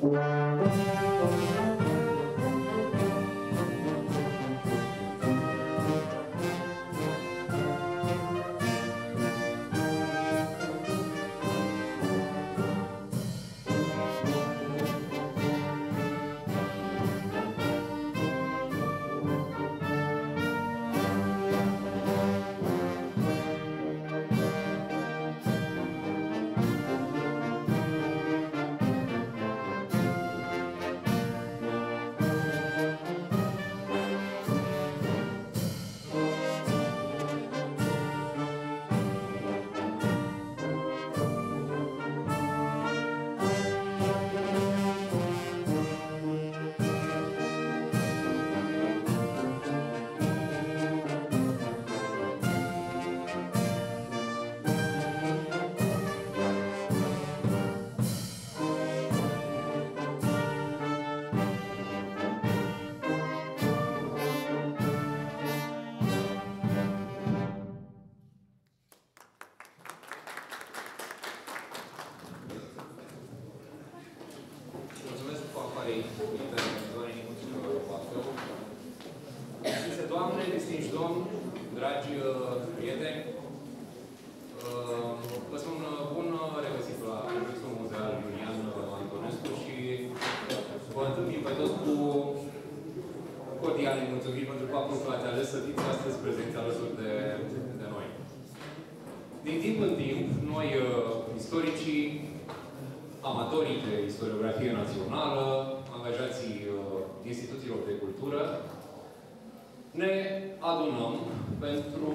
Din timp în timp, noi, istoricii, amatorii de istoriografie națională, angajații instituțiilor de cultură, ne adunăm pentru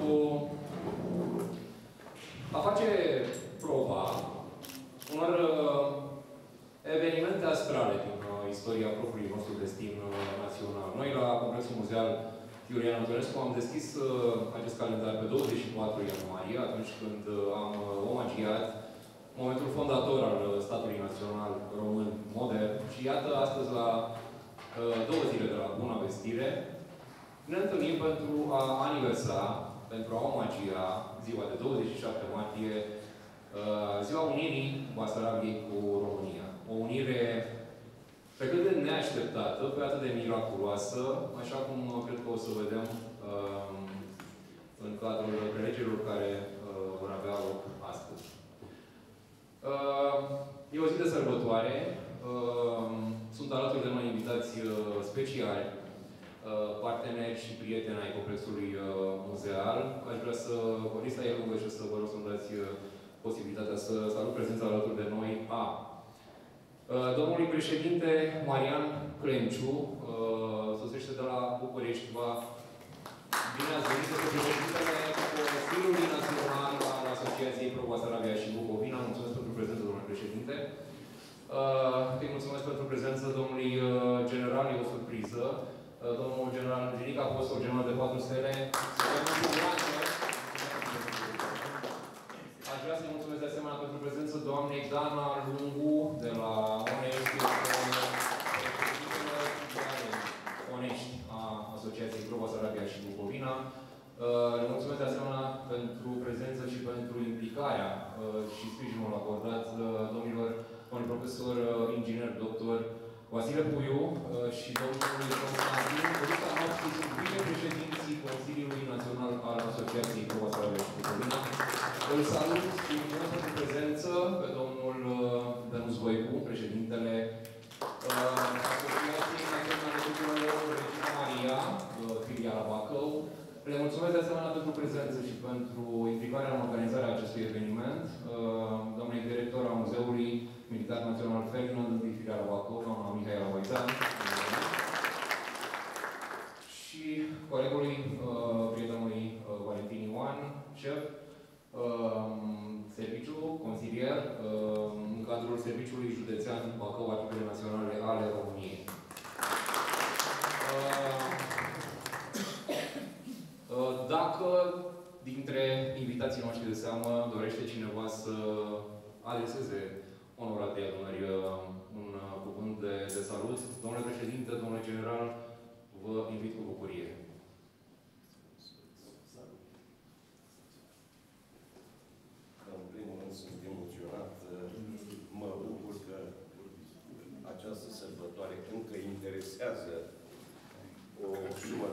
a face prova unor evenimente astrale din istoria propriului nostru destin național. Noi, la Complexul Muzeal Iulian Antonescu, am deschis acest calendar pe 24 ianuarie, atunci când am omagiat momentul fondator al statului național român modern. Și iată, astăzi, la 2 zile de la Buna Vestire, ne întâlnim pentru a aniversa, pentru a omagia ziua de 27 martie, ziua unirii Basarabiei cu România. O unire pe cât de neașteptată, pe atât de miraculoasă, așa cum cred că o să vedem în cadrul prelegerilor care vor avea loc astăzi. E o zi de sărbătoare. Sunt alături de noi invitați speciali, parteneri și prieteni ai Complexului Muzeal. Aș vrea să, lista e lungă și să vă rog să-mi dați posibilitatea să salut prezența alături de noi a domnului președinte Marian Crenciu, sosește de la București. Bine ați venit, este președintele Consiliului Național al Asociației Pro Basarabia și Bucovina. Mulțumesc pentru prezență, domnule președinte. Îi mulțumesc pentru prezență domnului general, e o surpriză. Domnul general Genic, apostol general de 4 stele. Aș vrea să-i mulțumesc de asemenea pentru prezență doamnei Dana Lungu, de la Onești, a Asociației Pro Basarabia și Bucovina. Le mulțumesc de asemenea pentru prezență și pentru implicarea și sprijinul acordat domnilor profesor, inginer, doctor Vasile Puiu și domnului Constantin. Căruța noștri sunt vicepreședinții Consiliului Național al Asociației Pro Basarabia și Bucovina. Îl salut și mulțumesc pentru prezență pe domnul Dănuț Voicu, președintele Asociației Naționale Culturale Regina Maria, filiala Bacău. Le mulțumesc de asemenea pentru prezență și pentru implicarea în organizarea acestui eveniment. Domnului director al Muzeului Militar Național Ferdinand, filiala Bacău, doamna Mihaela Voițan. Și colegului, prietenului Valentin Ioan, șef, serviciu, consilier, în cadrul Serviciului Județean Bacău, Arhivele Naționale ale României. Dacă dintre invitații noștri de seamă dorește cineva să adreseze onoratei adunări un cuvânt de salut, domnule președinte, domnule general, vă invit cu bucurie. În primul rând sunt emoționat. Mă bucur că această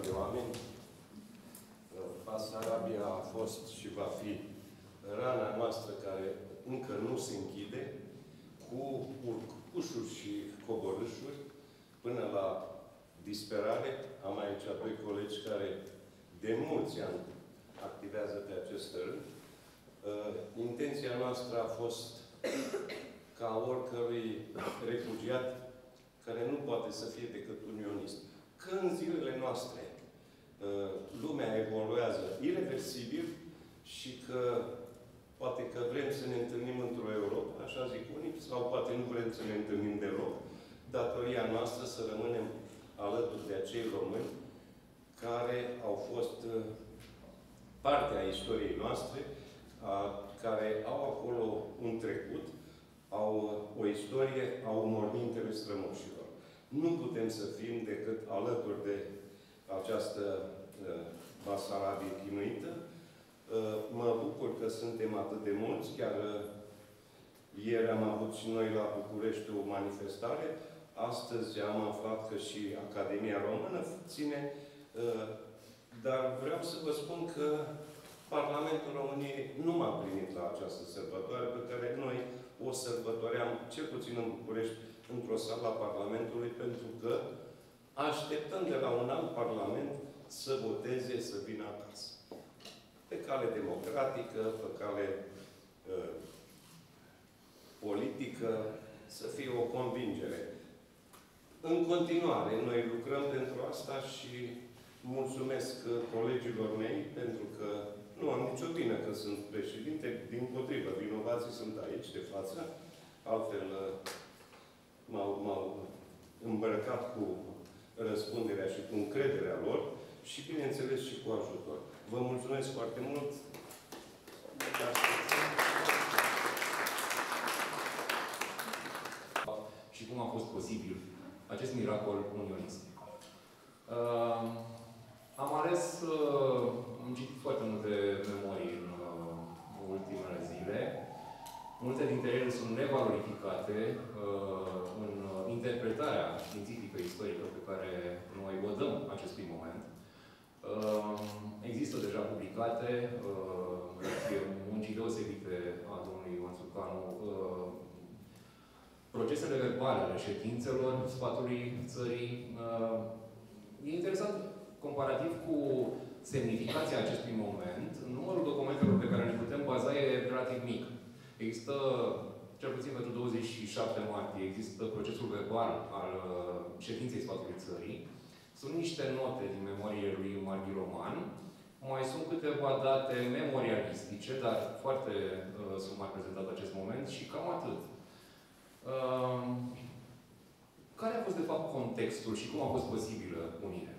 oameni. Basarabia a fost și va fi rana noastră care încă nu se închide, cu urcușuri și coborâșuri, până la disperare. Am aici doi colegi care de mulți ani activează pe acest rând. Intenția noastră a fost ca oricărui refugiat care nu poate să fie decât unionist. Că în zilele noastre lumea evoluează irreversibil și că poate că vrem să ne întâlnim într-o Europa, așa zic unii, sau poate nu vrem să ne întâlnim deloc, datoria noastră să rămânem alături de acei români care au fost parte a istoriei noastre, care au acolo un trecut, au o istorie a umormintele strămoșilor. Nu putem să fim decât alături de această Basarabie chinuită. Mă bucur că suntem atât de mulți. Chiar ieri am avut și noi la București o manifestare. Astăzi am aflat că și Academia Română ține. Dar vreau să vă spun că Parlamentul României nu m-a primit la această sărbătoare, pe care noi o sărbătoream, cel puțin în București, într-o sală a Parlamentului, pentru că așteptăm de la un alt Parlament să voteze, să vină acasă. Pe cale democratică, pe cale politică, să fie o convingere. În continuare, noi lucrăm pentru asta și mulțumesc colegilor mei, pentru că nu am nicio vină că sunt președinte, dimpotrivă, vinovații sunt aici, de față, altfel m-au îmbrăcat cu răspunderea și cu încrederea lor și, bineînțeles, și cu ajutor. Vă mulțumesc foarte mult! Și cum a fost posibil acest miracol unionist. Am ales, am citit foarte multe memorii în ultimele zile. Multe dintre ele sunt nevalorificate în interpretarea științifică istorică pe care noi o dăm acestui moment. Există deja publicate muncii deosebite a domnului Ioan Țurcanu, procesele verbale ale ședințelor sfatului țării. E interesant, comparativ cu semnificația acestui moment, numărul documentelor pe care ne putem baza e relativ mic. Există, cel puțin pentru 27 martie, există procesul verbal al ședinței sfatului țării. Sunt niște note din memoriile lui Marghi Roman. Mai sunt câteva date memorialistice, dar foarte sumar prezentat acest moment și cam atât. Care a fost, de fapt, contextul și cum a fost posibilă unirea?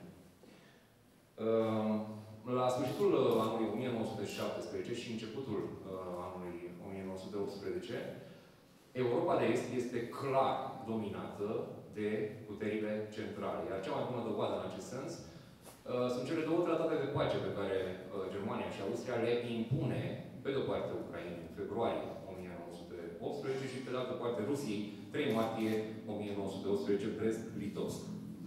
La sfârșitul anului 1917 și începutul anului 1918, Europa de Est este clar dominată de puterile centrale. Iar cea mai bună dovadă în acest sens sunt cele două tratate de pace pe care Germania și Austria le impune, pe de-o parte Ucrainei, în februarie 1918 și pe de altă parte Rusiei, 3 martie 1918, Brest-Litovsk.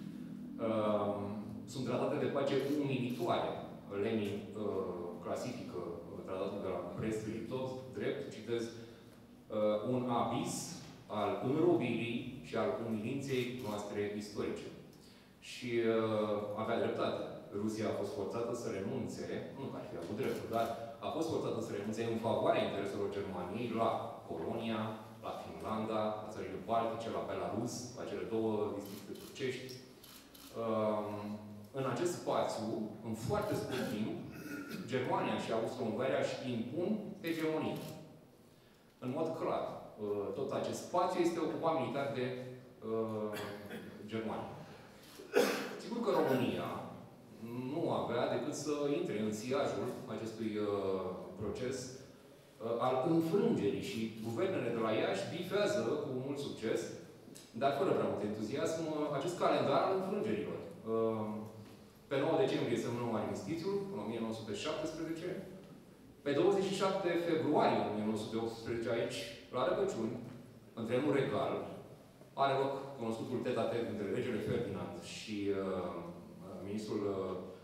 Sunt tratate de pace umilitoare. Lenin clasifică tratatul de la Brest-Litovsk drept, citez, un abis al înrobirii și al umilinței noastre istorice. Și avea dreptate. Rusia a fost forțată să renunțe, nu că ar fi avut dreptul, dar a fost forțată să renunțe în favoarea intereselor Germaniei la Polonia, la Finlanda, la țările Baltice, la Belarus, la cele două districte turcești. În acest spațiu, în foarte scurt timp, Germania și Austro-Ungaria își impun hegemonia. În mod clar, tot acest spațiu este ocupat militar de Germania. Sigur că România nu avea decât să intre în siajul acestui proces al înfrângerii și guvernele de la Iași bifează cu mult succes, dar fără prea mult entuziasm, acest calendar al înfrângerilor. Pe 9 decembrie semnăm armistițiul, în 1917. Pe 27 februarie 1918, aici, la Răcăciuni, în trenul regal, are loc cunoscutul tet-a-tet între regele Ferdinand și ministrul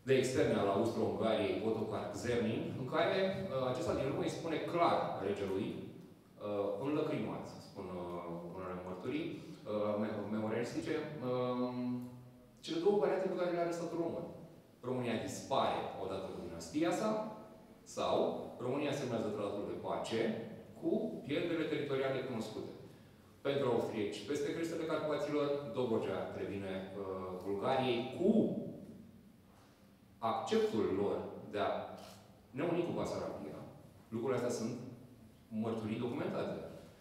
de externe al Austro-Ungariei, Ottokar Czernin, în care acesta din urmă îi spune clar regelui, înlăcrimat, spun unele mărturii memorialistice, cele două variante pe care le are statul român. România dispare odată cu dinastia sa, sau România semnează tratatul de pace cu pierderile teritoriale cunoscute. Pentru austrieci, peste crestele Carpaților, Dobrogea revine Bulgariei cu acceptul lor de a ne uni cu Basarabia. Lucrurile astea sunt mărturii documentate.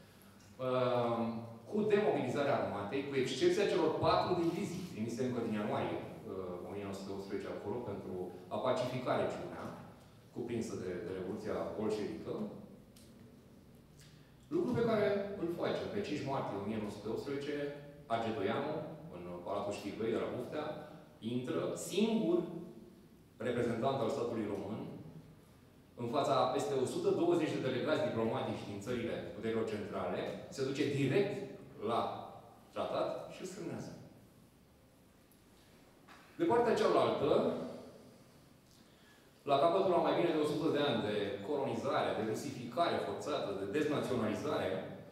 Cu demobilizarea armatei, cu excepția celor 4 divizii trimise încă din ianuarie 1918 acolo pentru a pacifica regiunea cuprinsă de Revoluția bolșevică, lucru pe care îl face pe 5 martie 1918, Argedoianu, în Palatul Știrbei de la Buftea, intră singur reprezentant al statului român, în fața peste 120 de delegați diplomatici din țările puterilor centrale, se duce direct la tratat și îl semnează. De partea cealaltă, la capătul la mai bine de 100 de ani de colonizare, de rusificare forțată, de deznaționalizare,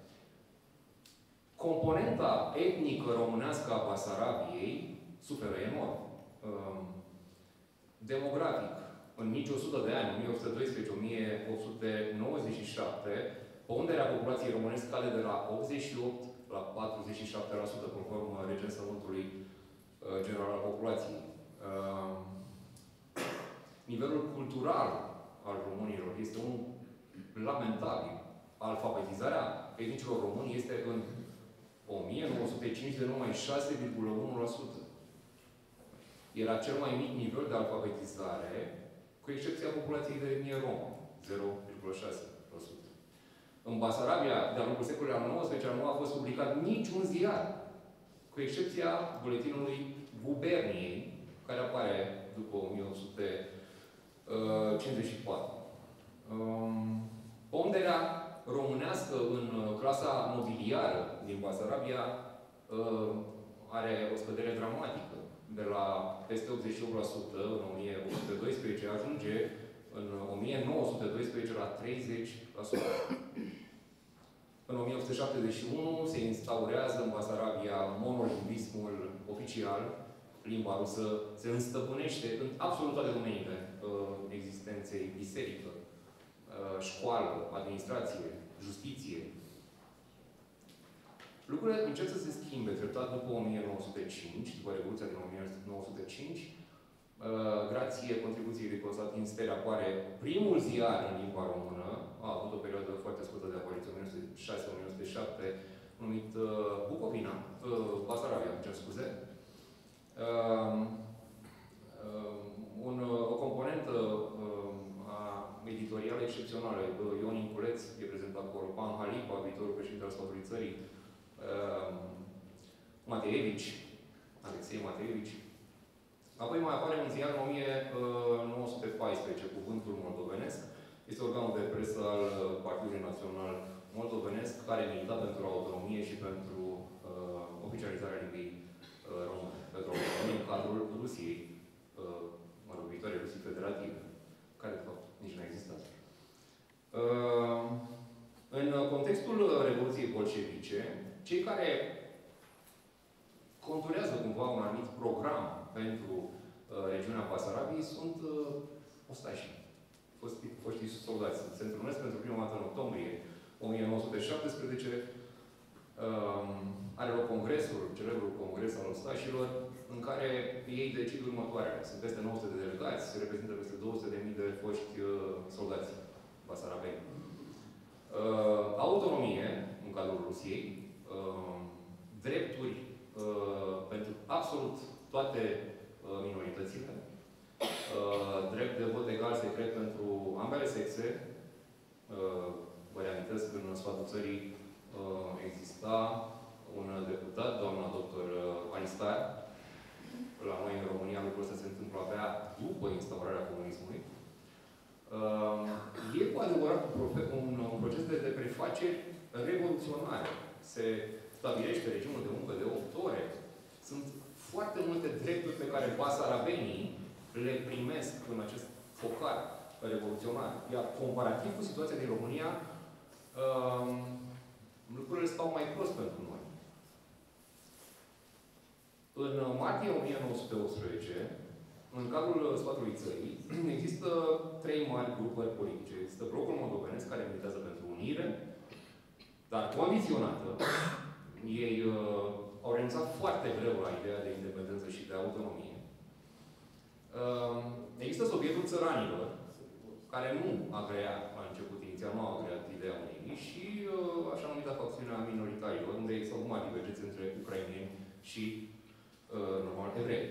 componenta etnică românească a Basarabiei suferă enorm. Demografic, în nici 100 de ani, 1912-1897, ponderea populației românești scade de la 88 la 47%, conform recensământului general al populației. Nivelul cultural al românilor este unul lamentabil. Alfabetizarea etnicilor români este în 1905 de numai 6,1%. Era cel mai mic nivel de alfabetizare, cu excepția populației de etnie romă, 0,6%. În Basarabia, de-a lungul secolului al XIX-lea, nu a fost publicat niciun ziar, cu excepția buletinului Guberniei, care apare după 1854. Ponderea românească în clasa nobiliară din Basarabia are o scădere dramatică. De la peste 88% în 1812 ajunge în 1912 la 30%. În 1871 se instaurează în Basarabia monolingvismul oficial, limba rusă se înstăpânește în absolut toate domeniile existenței: biserică, școală, administrație, justiție. Lucrurile încep să se schimbe treptat după 1905, după Revoluția din 1905. Grație contribuției de Constantin Stere apare primul ziar în limba română. A avut o perioadă foarte scurtă de apariție, 1906-1907, numit Bucovina, Basarabia, îmi cer scuze. O componentă editorială excepțională. Ion Inculeț e prezentat acolo, Pan Halipa, viitorul președinte al statului țării, Mateevici, Alexei Mateevici. Apoi mai apare un ziar în 1914, Cuvântul Moldovenesc. Este organul de presă al Partidului Național Moldovenesc, care milita pentru autonomie și pentru oficializarea limbii române. Pentru autonomie în cadrul Rusiei, viitoare Rusii Federative, care, de fapt, nici nu a existat. În contextul Revoluției bolșevice, cei care conturează cumva un anumit program pentru regiunea Basarabiei sunt ostașii, foștii soldați. Se întrunesc pentru prima dată în octombrie 1917. Are loc congresul, celebrul congres al ostașilor, în care ei decid următoarele. Sunt peste 900 de delegați, se reprezintă peste 200.000 de foști soldați basarabeni. Autonomie în cadrul Rusiei, drepturi pentru absolut toate minoritățile, drept de vot egal secret pentru ambele sexe. Vă reamintesc că în sfatul țării exista un deputat, doamna doctor Anistar. La noi, în România, lucrul ăsta se întâmplă abia după instaurarea comunismului. E cu adevărat un proces de prefaceri revoluționare. Se stabilește regimul de muncă de 8 ore. Sunt foarte multe drepturi pe care basarabenii le primesc în acest focar revoluționar. Iar comparativ cu situația din România, lucrurile stau mai prost pentru noi. În martie 1918, în cadrul sfatului țării, există 3 mari grupări politice. Există Blocul Moldovenesc, care militează pentru unire, dar condiționată. Ei au renunțat foarte greu la ideea de independență și de autonomie. Există Sovietul Țăranilor, care nu agrea la început, inițial nu a agreat ideea unirii, și așa numită facțiunea minoritarilor, unde există o mare divergență între ucraineni și normal evrei.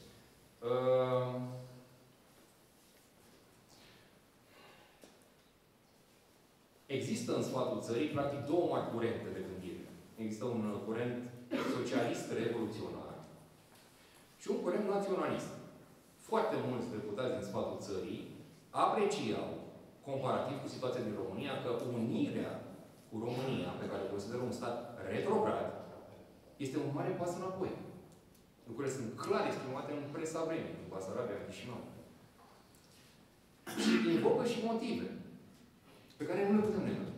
Există în sfatul țării, practic, 2 mari curente de gândire. Există un curent socialist revoluționar și un curent naționalist. Foarte mulți deputați din sfatul țării apreciau, comparativ cu situația din România, că unirea cu România, pe care o consideră un stat retrograd, este un mare pas înapoi. Lucrurile sunt clar exprimate în presa vremii, în Basarabia, în Chișinău. Și invocă și motive pe care nu le putem nega.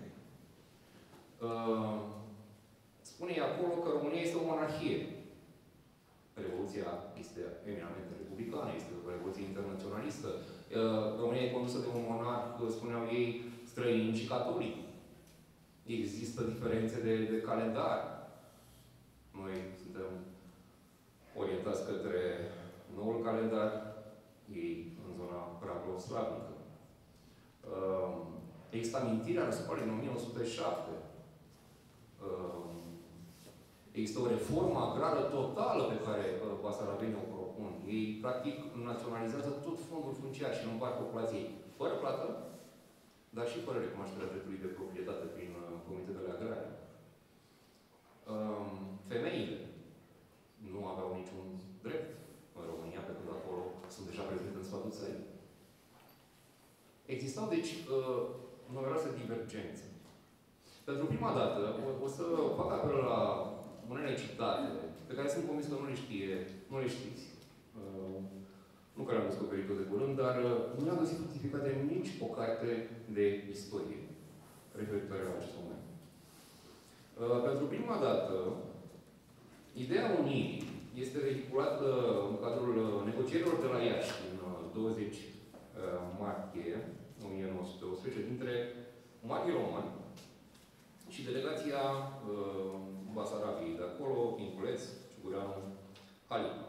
Spune acolo că România este o monarhie. Revoluția este eminamente republicană, este o revoluție internaționalistă. România e condusă de un monarh, spuneau ei, străin și catolic. Există diferențe de calendar. Noi suntem orientați către noul calendar, ei în zona pragoslavnică. Există amintirea războiului din 1907. Există o reformă agrară totală pe care basarabenii o propun. Ei, practic, naționalizează tot fondul funciar și îl împart populației fără plată, dar și fără recunoașterea dreptului de proprietate prin comitetele agrare. Femeile nu aveau niciun drept în România, pentru că acolo sunt deja prezente în sfatul țării. Existau, deci, numeroase divergențe. Pentru prima dată, o să fac apel la unele citate, pe care sunt convins că nu le știți. Nu că le-am descoperit-o de curând, dar nu am găsit justificate nici o carte de istorie referitoare la acest moment. Pentru prima dată, ideea unirii este vehiculată în cadrul negocierilor de la Iași, în 20 martie 1918, dintre magii romani și delegația Basarabiei de acolo, Pinculeț, Ciugureanu, Halipa.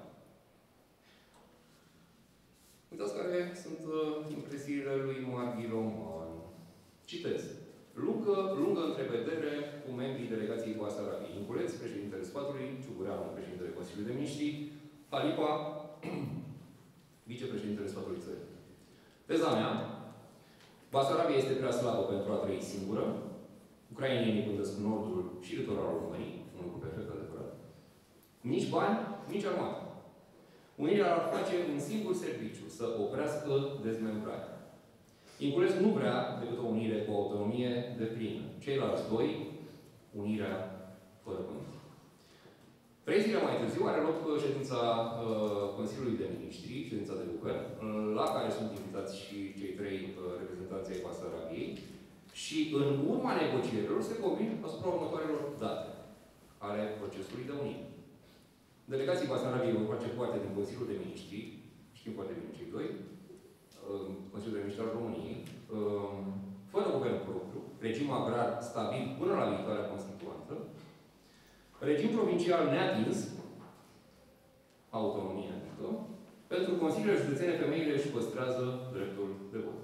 Uitați care sunt impresiile lui Marghi Roman. Citez. Lungă întrevedere cu membrii delegației Basarabiei. Pinculeț, președintele sfatului, Ciugureanu, președintele Consiliului de Miniștri, Halipa, vicepreședintele sfatului țării. Teza mea, Basarabia este prea slabă pentru a trăi singură. Ucrainenii pândesc nordul și litoralul României, un lucru perfect adevărat. Nici bani, nici armată. Unirea ar face un singur serviciu, să oprească dezmembrarea. Pinculeț nu vrea decât o unire cu autonomie deplină. Ceilalți 2, unirea fără până. 3 zile mai târziu are loc ședința Consiliului de Miniștri, ședința de guvern, la care sunt invitați și cei 3 reprezentanți ai Basarabiei, și în urma negocierilor se convin asupra următoarelor date ale procesului de unire. Delegații Basarabiei vor face parte din Consiliul de Miniștri, știm foarte bine cei 2, Consiliul de Miniștri al României, fără guvern propriu, regim agrar stabil până la viitoarea constituantă, regim provincial neatins, autonomie adică, pentru Consiliile Județene femeile își păstrează dreptul de vot.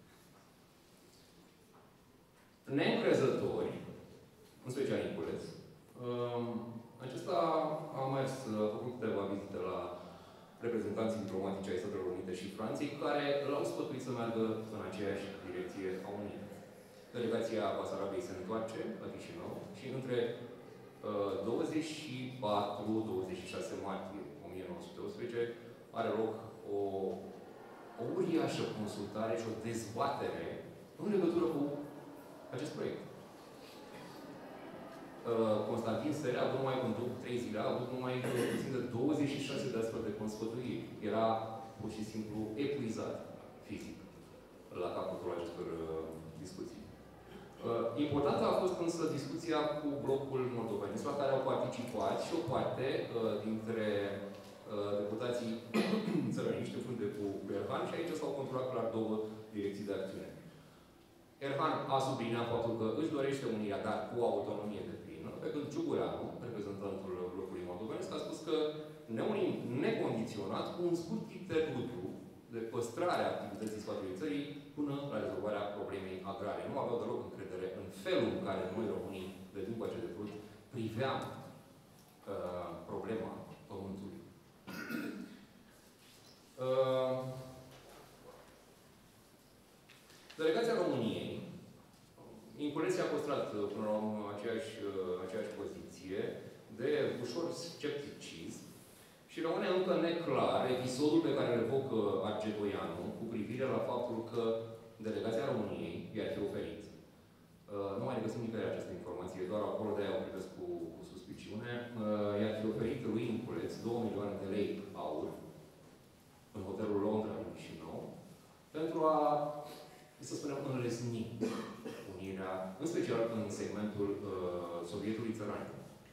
Neîncrezători, în special Niculeț, acesta a făcut câteva vizite la reprezentanții diplomatici ai Statelor Unite și Franței, care l-au sfătuit să meargă în aceeași direcție a Unirii. Delegația Basarabiei se întoarce la Chișinău și între 24-26 martie 1918 are loc o uriașă consultare și o dezbatere în legătură cu acest proiect. Constantin Serea, numai în 3 zile, a avut numai puțin de 26 de astfel de consfătuiri. Era pur și simplu epuizat fizic la capătul acestor discuții. Importantă a fost însă discuția cu blocul moldovenesc, la care au participat și o parte dintre deputații țărăniști, în frunte cu Erhan, și aici s-au controlat clar două direcții de acțiune. Erhan a subliniat faptul că își dorește unirea, dar cu autonomie deplină, pe când Ciugureanu, reprezentantul blocului moldovenesc, a spus că ne unim necondiționat cu un scurt interludiu de păstrare a activității sfatului țării până la rezolvarea problemei agrare. Nu aveau deloc încredere în felul în care noi, românii, de după ce de vrut, priveam problema pământului. Delegația României, Inculeții a păstrat până la urmă aceeași poziție de ușor scepticism și rămâne încă neclar episodul pe care îl evocă Argedoianu cu privire la faptul că delegația României i-ar fi oferit. Nu mai regăsim nicăieri această informație, doar acolo de-aia o privesc cu suspiciune. I-ar fi oferit lui Inculeț 2 milioane de lei aur în hotelul Londra din Chișinău pentru a, să spunem, înlesni unirea, în special în segmentul Sovietului țăran.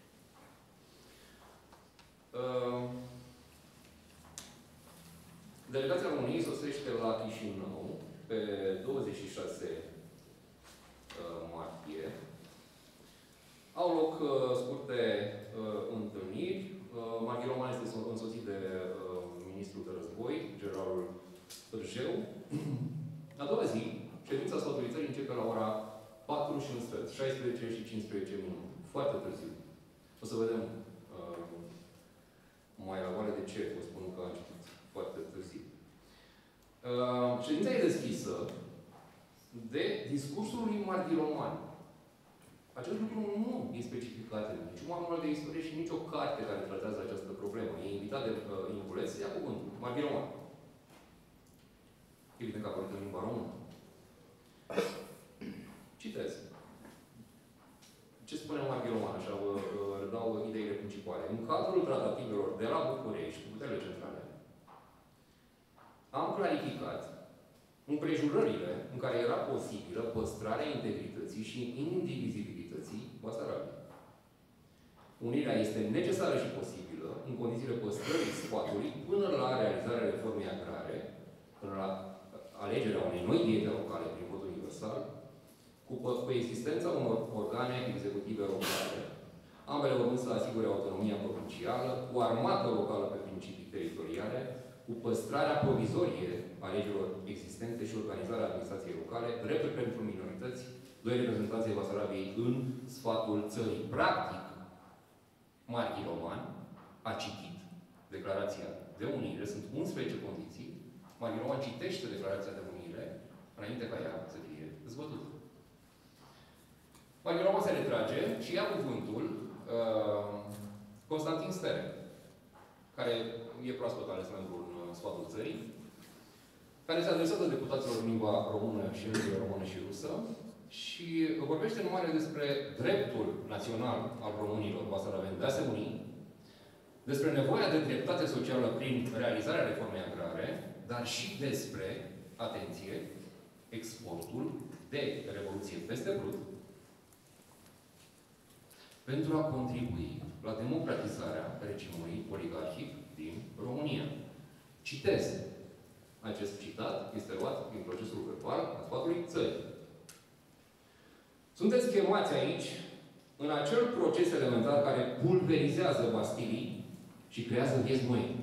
Delegația României sosește la Chișinău pe 26 martie. Au loc scurte întâlniri. Maghi Roman este însoțit de ministrul de război, generalul Târjeu. A doua zi, ședința sfatului țării începe la ora 4 și un sfert, 16 și 15 minute. Foarte târziu. O să vedem mai la oare de ce vă spun că a început foarte târziu. Ședința e deschisă de discursul lui Maghi Roman. Acest lucru nu e specificat în niciun manual de istorie și nicio carte care tratează această problemă. E invitat de Inculeț să ia cuvântul. Maghi Roman. Evident că a vorbit în limba română. Citez. Ce spune Maghi Roman? Așa vă dau ideile principale. În cadrul tratativelor de la București, cu puterile centrale, am clarificat împrejurările în care era posibilă păstrarea integrității și indivizibilității Basarabiei. Unirea este necesară și posibilă în condițiile păstrării sfatului până la realizarea reformei agrare, până la alegerea unei noi diete locale prin vot universal, cu coexistența unor organe executive locale, ambele urmând să asigure autonomia provincială, cu armată locală pe principii teritoriale, cu păstrarea provizorie a legilor existente și organizarea administrației locale, drepturi pentru minorități, 2 reprezentanți ai Basarabiei în sfatul țării. Practic, Maghi Roman a citit declarația de unire, sunt 11 condiții, Maghi Roman citește declarația de unire înainte ca ea să fie dezbătută. Maghi Roman se retrage și ia cuvântul Constantin Stere, care e proaspăt ales membru în sfatul țării, care se adresează deputaților în limba română și în limba română și rusă și vorbește în mare despre dreptul național al românilor basarabeni de a se uni, despre nevoia de dreptate socială prin realizarea reformei agrare, dar și despre, atenție, exportul de revoluție peste brut pentru a contribui la democratizarea regimului oligarhic din România. Citez. Acest citat este luat din procesul verbal al sfatului țării. Sunteți chemați aici în acel proces elementar care pulverizează Bastilii și creează vieți noi.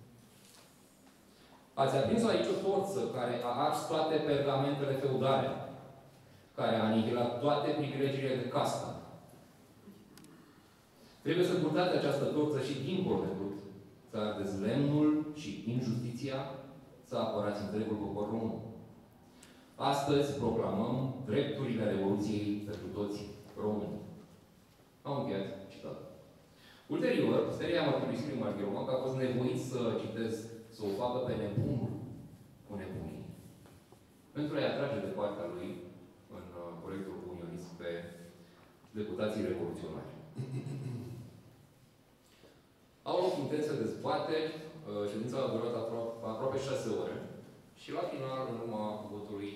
Ați aprins aici o forță care a ars toate pergamentele feudale, care a anihilat toate privilegiile de castă. Trebuie să purtați această torță și dincolo de tot, să ardeți lemnul și injustiția, să apărați întregul popor român. Astăzi proclamăm drepturile Revoluției pentru toți români. Am încheiat citatul. Ulterior, seria mărturisirii Maghi Roman că a fost nevoit să citez, să o facă pe nebunul cu nebunii, pentru a-i atrage de partea lui în proiectul unionist pe deputații revoluționari. Au loc intense dezbateri. Ședința a durat aproape 26 ore și la final, în urma votului,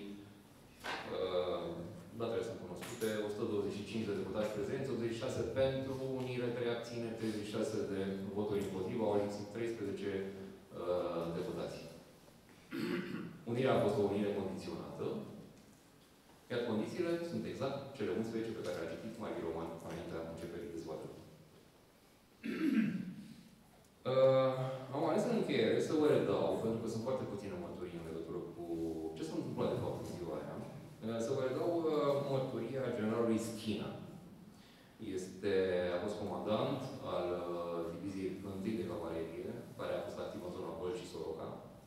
datele sunt cunoscute, 125 de deputați prezenți, 86 pentru, unire, 3 abține, 36 de voturi împotriva, au lipsit 13 deputați. Unirea a fost o unire condiționată, iar condițiile sunt exact cele 11 pe care le-a citit Maghi Roman înaintea începerii dezbaterii. Am ales în încheiere să vă redau, pentru că sunt foarte puține mărturii în legătură cu ce s-a întâmplat de fapt în ziua aia, să vă redau mărturia generalului Schina. A fost comandant al diviziei 1 de cavalerie, care a fost activ în zona Bălți și Soroca.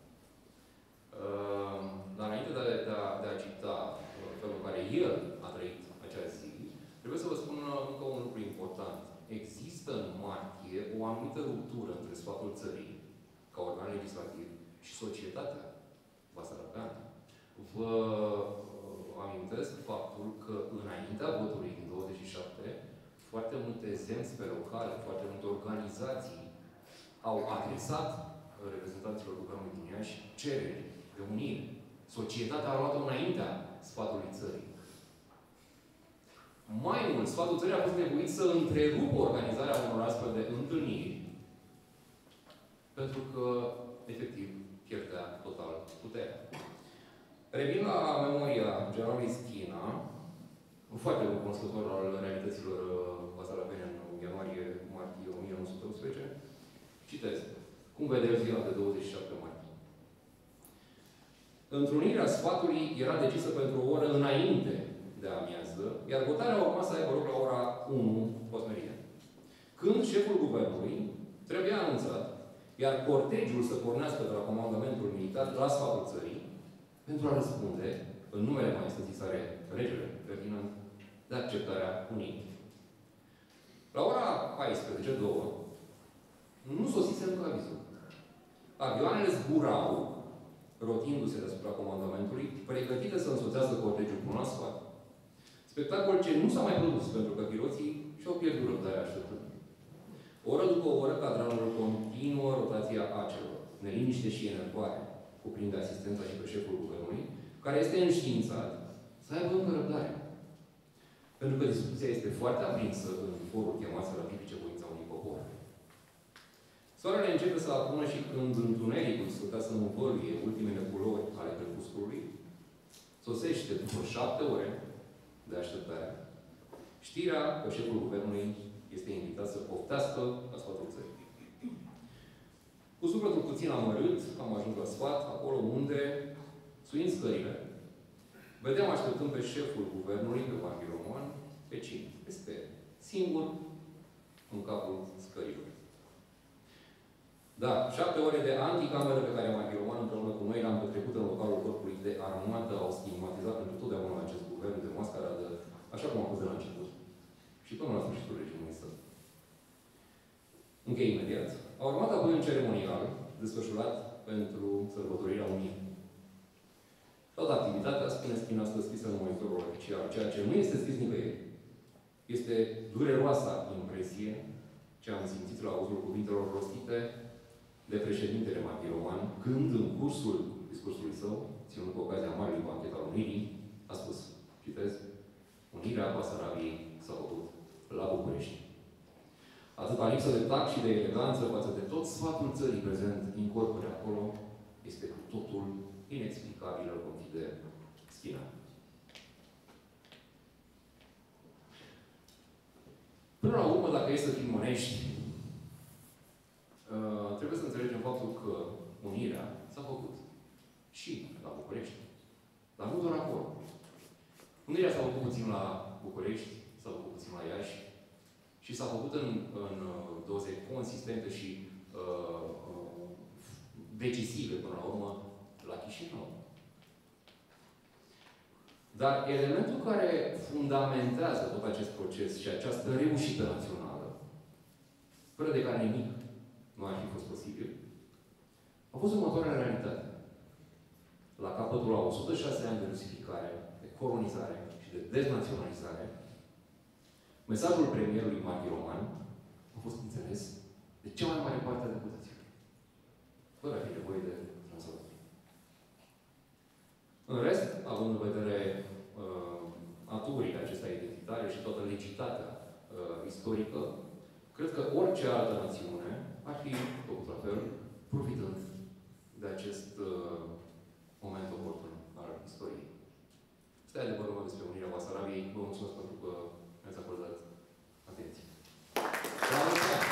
Dar înainte de a cita felul în care el a trăit acea zi, trebuie să vă spun încă un lucru important. Există în martie o anumită ruptură între sfatul țării, ca organ legislativ, și societatea basarabeană. Vă amintesc faptul că înaintea votului din 27, foarte multe zemspe locale, foarte multe organizații au adresat reprezentanților guvernului din Iași cereri de unire. Societatea a luat-o înaintea sfatului țării. Mai mult, sfatul țării a fost nevoit să întrerupă organizarea unor astfel de întâlniri, pentru că, efectiv, pierdea total puterea. Revin la memoria generalului Schina, un foarte bun cunoscător al realităților basarabene în ianuarie-martie 1918. Citez. Cum vedeți ziua de 27 martie? Întrunirea sfatului era decisă pentru o oră înainte de amiază, iar votarea urma să aibă loc la ora 1 post-meridian. Când șeful guvernului trebuia anunțat, iar cortegiul să pornească de la comandamentul militar la sfatul țării, pentru a răspunde, în numele maestății sale, regele Ferdinand, de acceptarea unirii. La ora 14:02, nu sosise încă avizul. Avioanele zburau, rotindu-se deasupra comandamentului, pregătite să însoțească cortegiul până la sfat. Spectacol ce nu s-a mai produs, pentru că piloții și-au pierdut răbdarea așteptând. Oră după oră, cadranul continuă rotația acelor. Neliniște și enervare cuprinde asistența și pe șeful guvernului, care este înștiințat să aibă încă răbdare. Pentru că discuția este foarte aprinsă în forul chemat să ratifice voința unui popor. Soarele începe să apună și când întunericul stătea să învăluie ultimele culori ale crepusculului, sosește după 7 ore de așteptare știrea că șeful guvernului este invitat să poftească la sfatul țării. Cu sufletul puțin amărât, am ajuns la sfat, acolo unde, suind scările, vedeam așteptând pe șeful guvernului, pe Maghi Roman, pe cine? Pe Sper. Singur, în capul scărilor. Da, 7 ore de anticameră pe care Maghi Roman împreună cu noi l-am petrecut în localul corpului de armată, au stigmatizat pentru totdeauna acest guvern de mascaradă, așa cum a fost de la început. Și până la sfârșitul regimului său. Închei imediat. A urmat apoi un ceremonial desfășurat pentru sărbătorirea Unirii. Toată activitatea, spune Schina, stă scrisă în monitorul oficial, ceea ce nu este scris nicăieri. Este dureroasa impresie ce am simțit la auzul cuvintelor rostite de președintele Maghi Roman, când, în cursul discursului său, ținând cu ocazia Marelui Banchet al Unirii, a spus, citez, Unirea Basarabiei s-a făcut la București. Atâta lipsă de tact și de eleganță față de tot sfatul țării prezent incorpore acolo, este cu totul inexplicabilă, consider Schina. Până la urmă, dacă e să fim onești, trebuie să înțelegem faptul că unirea s-a făcut și la București. Dar nu doar acolo. Unirea s-a făcut puțin la București, s-a făcut puțin la Iași și s-a făcut în doze consistente și decisive, până la urmă, la Chișinău. Dar elementul care fundamentează tot acest proces și această reușită națională, fără de care nimic nu ar fi fost posibil, a fost următoarea realitate. La capătul la 106 ani de rusificare, de colonizare și de deznaționalizare, mesajul premierului Maghi Roman a fost înțeles de cea mai mare parte a deputaților. Fără a fi nevoie de translator. În rest, având în vedere aturile acestea identitare și toată legitatea istorică, cred că orice altă națiune ar fi făcut la fel, profitând de acest moment oportun al istoriei. Stai de vorbă despre Unirea Basarabiei. Vă mulțumesc pentru că mi-ați acordat atenție. La mulți ani!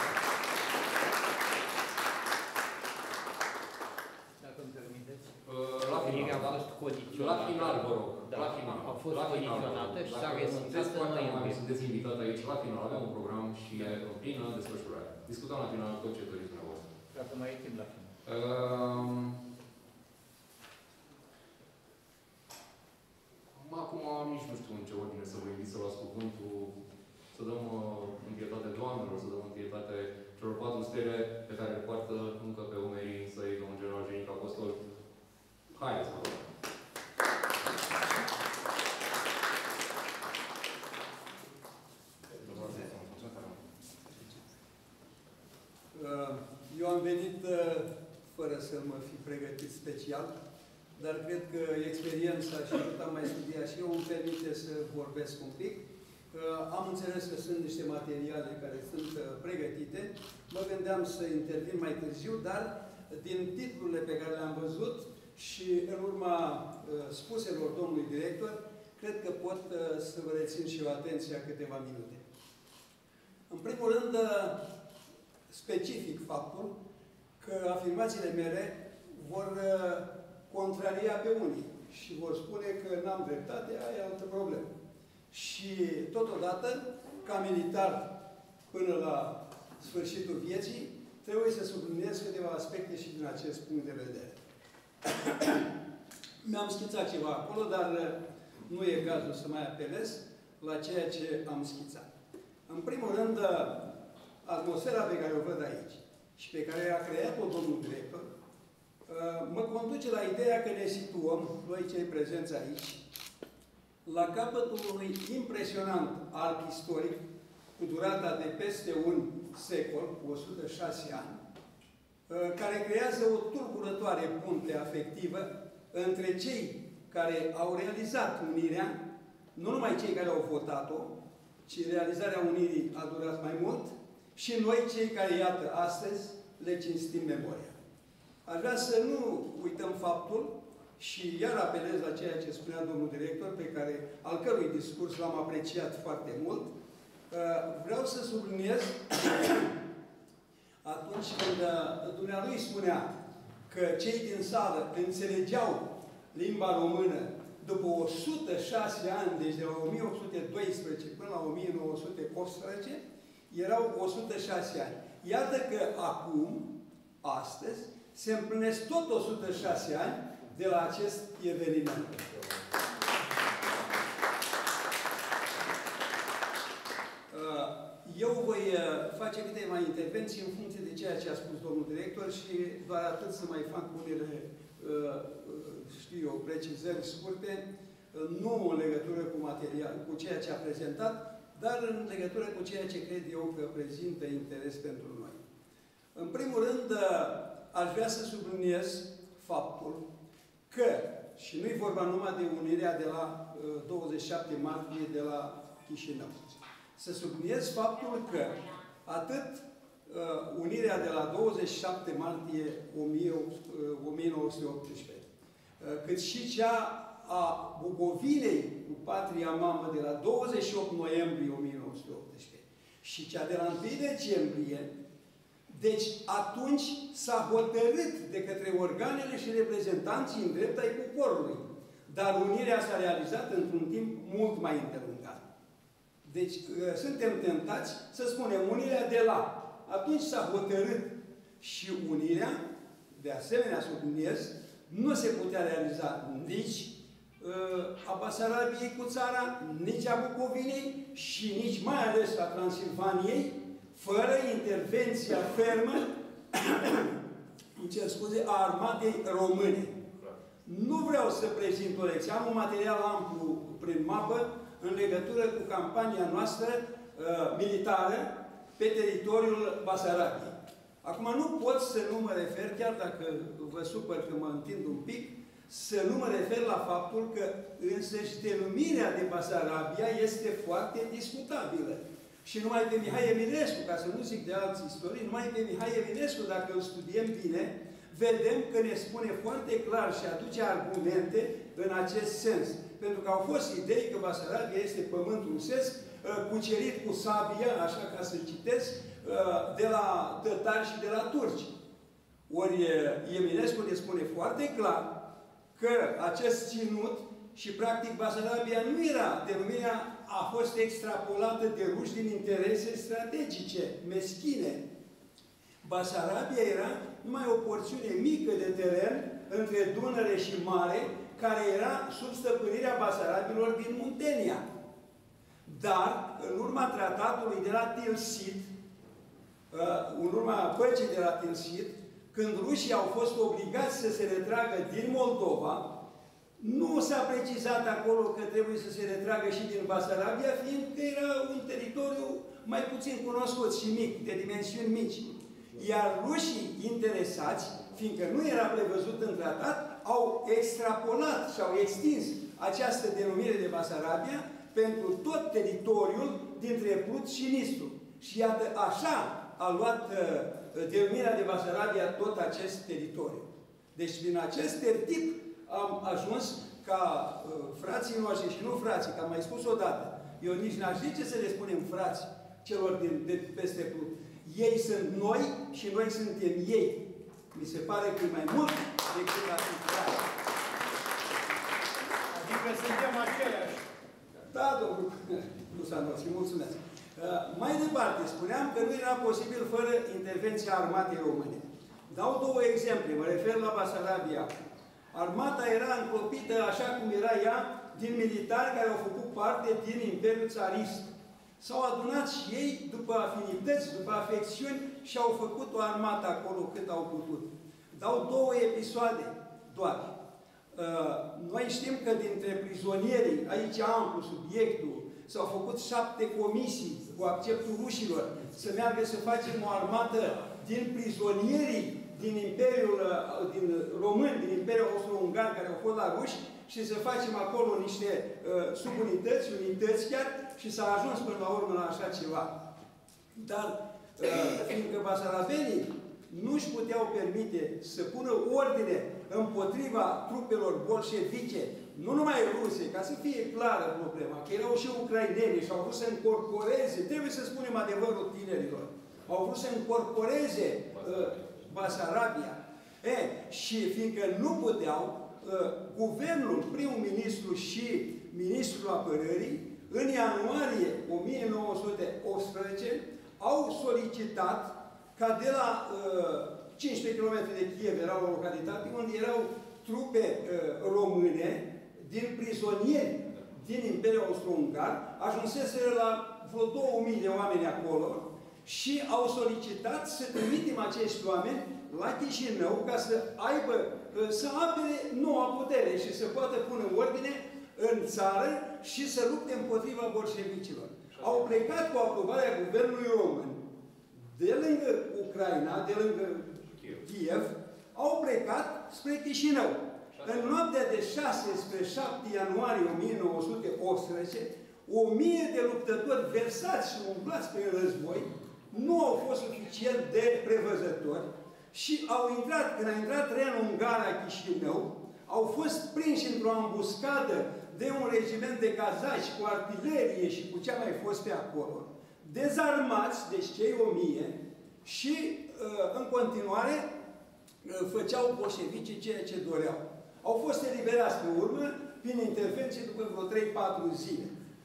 Dacă îmi permiteți. La final, a fost condiționată. La final, vă rog. Da, La final. a fost condiționată și s-a renunțat în noiembrie. Sunteți invitat aici la final. Avem un program și e în plină desfășurare. Discutăm la final tot ce doriți dumneavoastră. Dacă mai e timp la final. Acum nici nu știu în ce ordine să vă invit să luați cuvântul, să dăm întâietate doamnelor, să dăm întâietate celor 4 stele pe care le poartă încă pe umerii săi domnul general Genic Apostol. Haideți, mă rog! Eu am venit fără să mă fi pregătit special, dar cred că experiența și cât am mai studiat și eu îmi permite să vorbesc un pic. Am înțeles că sunt niște materiale care sunt pregătite. Mă gândeam să intervin mai târziu, dar din titlurile pe care le-am văzut și în urma spuselor domnului director, cred că pot să vă rețin și eu atenția câteva minute. În primul rând, specific faptul că afirmațiile mele vor contraria pe unii și vor spune că n-am dreptate, aia e altă problemă. Și totodată, ca militar până la sfârșitul vieții, trebuie să subliniez câteva aspecte și din acest punct de vedere. Mi-am schițat ceva acolo, dar nu e cazul să mai apelez la ceea ce am schițat. În primul rând, atmosfera pe care o văd aici și pe care a creat-o domnul director, mă conduce la ideea că ne situăm, noi cei prezenți aici, la capătul unui impresionant arc istoric cu durata de peste un secol, 106 ani, care creează o tulburătoare punte afectivă între cei care au realizat unirea, nu numai cei care au votat-o, ci realizarea unirii a durat mai mult, și noi, cei care, iată, astăzi, le cinstim memoria. Aș vrea să nu uităm faptul, și iar apelez la ceea ce spunea domnul director, al cărui discurs l-am apreciat foarte mult, vreau să subliniez atunci când dumnealui spunea că cei din sală înțelegeau limba română după 106 ani, deci de la 1812 până la 1918, erau 106 ani. Iată că acum, astăzi, se împlinesc tot 106 ani de la acest eveniment. Eu voi face câteva intervenții în funcție de ceea ce a spus domnul director și doar atât să mai fac unele, știu eu, precizări scurte, nu în legătură cu material, cu ceea ce a prezentat, dar în legătură cu ceea ce cred eu că prezintă interes pentru noi. În primul rând, aș vrea să subliniez faptul că, și nu-i vorba numai de unirea de la 27 martie de la Chișinău, să subliniez faptul că atât unirea de la 27 martie 1918, cât și cea a Bucovinei cu patria mamă de la 28 noiembrie 1918 și cea de la 1 decembrie, deci atunci s-a hotărât de către organele și reprezentanții în drept ai poporului. Dar unirea s-a realizat într-un timp mult mai îndelungat. Deci suntem tentați să spunem unirea de la. Atunci s-a hotărât și unirea, de asemenea subliniez, nu se putea realiza nici a Basarabiei cu țara, nici a Bucovinei și nici mai ales a Transilvaniei, fără intervenția fermă, îmi cer scuze, a armatei române. Nu vreau să prezint o lecție. Am un material amplu prin mapă în legătură cu campania noastră militară pe teritoriul Basarabiei. Acum nu pot să nu mă refer, chiar dacă vă supăr că mă întind un pic, să nu mă refer la faptul că însăși denumirea de Basarabia este foarte discutabilă. Și numai pe Mihai Eminescu, ca să nu zic de alți istorii, numai pe Mihai Eminescu, dacă îl studiem bine, vedem că ne spune foarte clar și aduce argumente în acest sens. Pentru că au fost idei că Basarabia este pământ rusesc, cucerit cu sabie, așa ca să citesc, de la tătari și de la turci. Ori Eminescu ne spune foarte clar că acest ținut și practic Basarabia nu era, denumirea a fost extrapolată de ruși din interese strategice, meschine. Basarabia era numai o porțiune mică de teren între Dunăre și Mare, care era sub stăpânirea basarabilor din Muntenia. Dar, în urma tratatului de la Tilsit, în urma păcii de la Tilsit, când rușii au fost obligați să se retragă din Moldova, nu s-a precizat acolo că trebuie să se retragă și din Basarabia, fiindcă era un teritoriu mai puțin cunoscut și mic, de dimensiuni mici. Iar rușii interesați, fiindcă nu era prevăzut în tratat, au extrapolat și au extins această denumire de Basarabia pentru tot teritoriul dintre Prut și Nistru. Și iată, așa a luat denumirea de Basarabia tot acest teritoriu. Deci, din acest tertip am ajuns ca frații noștri și nu frații, că am mai spus odată, eu nici n-aș zice să le spunem frați celor de peste Prut. Ei sunt noi și noi suntem ei. Mi se pare că e mai mult decât a fi frați. Adică suntem aceiași. Da, domnul Lusanovski, mulțumesc. Mai departe, spuneam că nu era posibil fără intervenția armatei române. Dau două exemple, mă refer la Basarabia. Armata era înclopită, așa cum era ea, din militari care au făcut parte din Imperiul Țarist. S-au adunat și ei, după afinități, după afecțiuni, și au făcut o armată acolo cât au putut. Dau două episoade doar. Noi știm că dintre prizonierii, aici amplu subiectul, s-au făcut 7 comisii cu acceptul rușilor să meargă să facem o armată din prizonierii din Imperiul din Român, din Imperiul Austro-Ungar, care au fost la ruși, și să facem acolo niște subunități, unități chiar, și s-a ajuns până la urmă la așa ceva. Dar, fiindcă basarabenii nu își puteau permite să pună ordine împotriva trupelor bolșevice, nu numai ruse, ca să fie clară problema, că erau și ucraineni și au vrut să încorporeze, trebuie să spunem adevărul tinerilor, au vrut să încorporeze Basarabia. Și fiindcă nu puteau, guvernul, primul ministru și ministrul apărării, în ianuarie 1918, au solicitat ca de la 15 km de Kiev, era o localitate unde erau trupe române din prizonieri din Imperiul Austro-Ungar, ajunseseră la vreo 2000 de oameni acolo și au solicitat să trimitem acești oameni la Chișinău ca să aibă, să apere noua putere și să poată pune ordine în țară și să lupte împotriva bolșevicilor. Au plecat cu aprobarea guvernului român de lângă Ucraina, de lângă Kiev, au plecat spre Chișinău. În noaptea de 6 spre 7 ianuarie 1918, 1000 de luptători versați și umblați prin război nu au fost suficient de prevăzători și au intrat, când a intrat trenul în gara Chișinău, au fost prinși într-o ambuscadă de un regiment de cazaci cu artilerie și cu ce a mai fost pe acolo, dezarmați, deci cei 1000, și în continuare făceau bolșevicii ceea ce doreau. Au fost eliberați pe urmă, prin intervenție, după vreo 3-4 zile.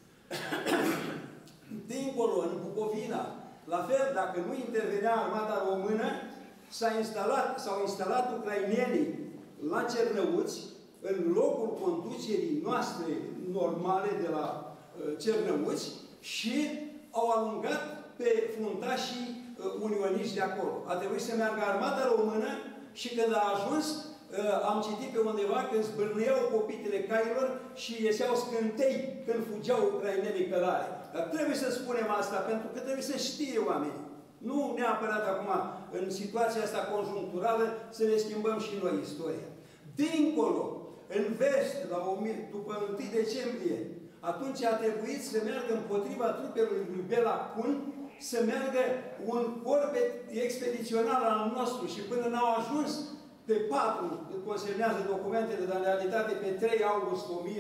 Dincolo, în Bucovina, la fel, dacă nu intervenea armata română, s-au instalat ucrainenii la Cernăuți, în locul conducerii noastre normale de la Cernăuți, și au alungat pe fruntașii unioniști de acolo. A trebuit să meargă armata română și când a ajuns, am citit pe undeva că zbârneau copitele cailor și ieșeau scântei când fugeau ucrainenii călare. Dar trebuie să spunem asta, pentru că trebuie să știe oamenii. Nu neapărat acum, în situația asta conjuncturală, să ne schimbăm și noi istoria. Dincolo, în vest, după 1 decembrie, atunci a trebuit să meargă împotriva trupelor lui Bela Kun, să meargă un corp expedițional al nostru și până n-au ajuns pe 4, consemnează documentele, dar în realitate pe 3 august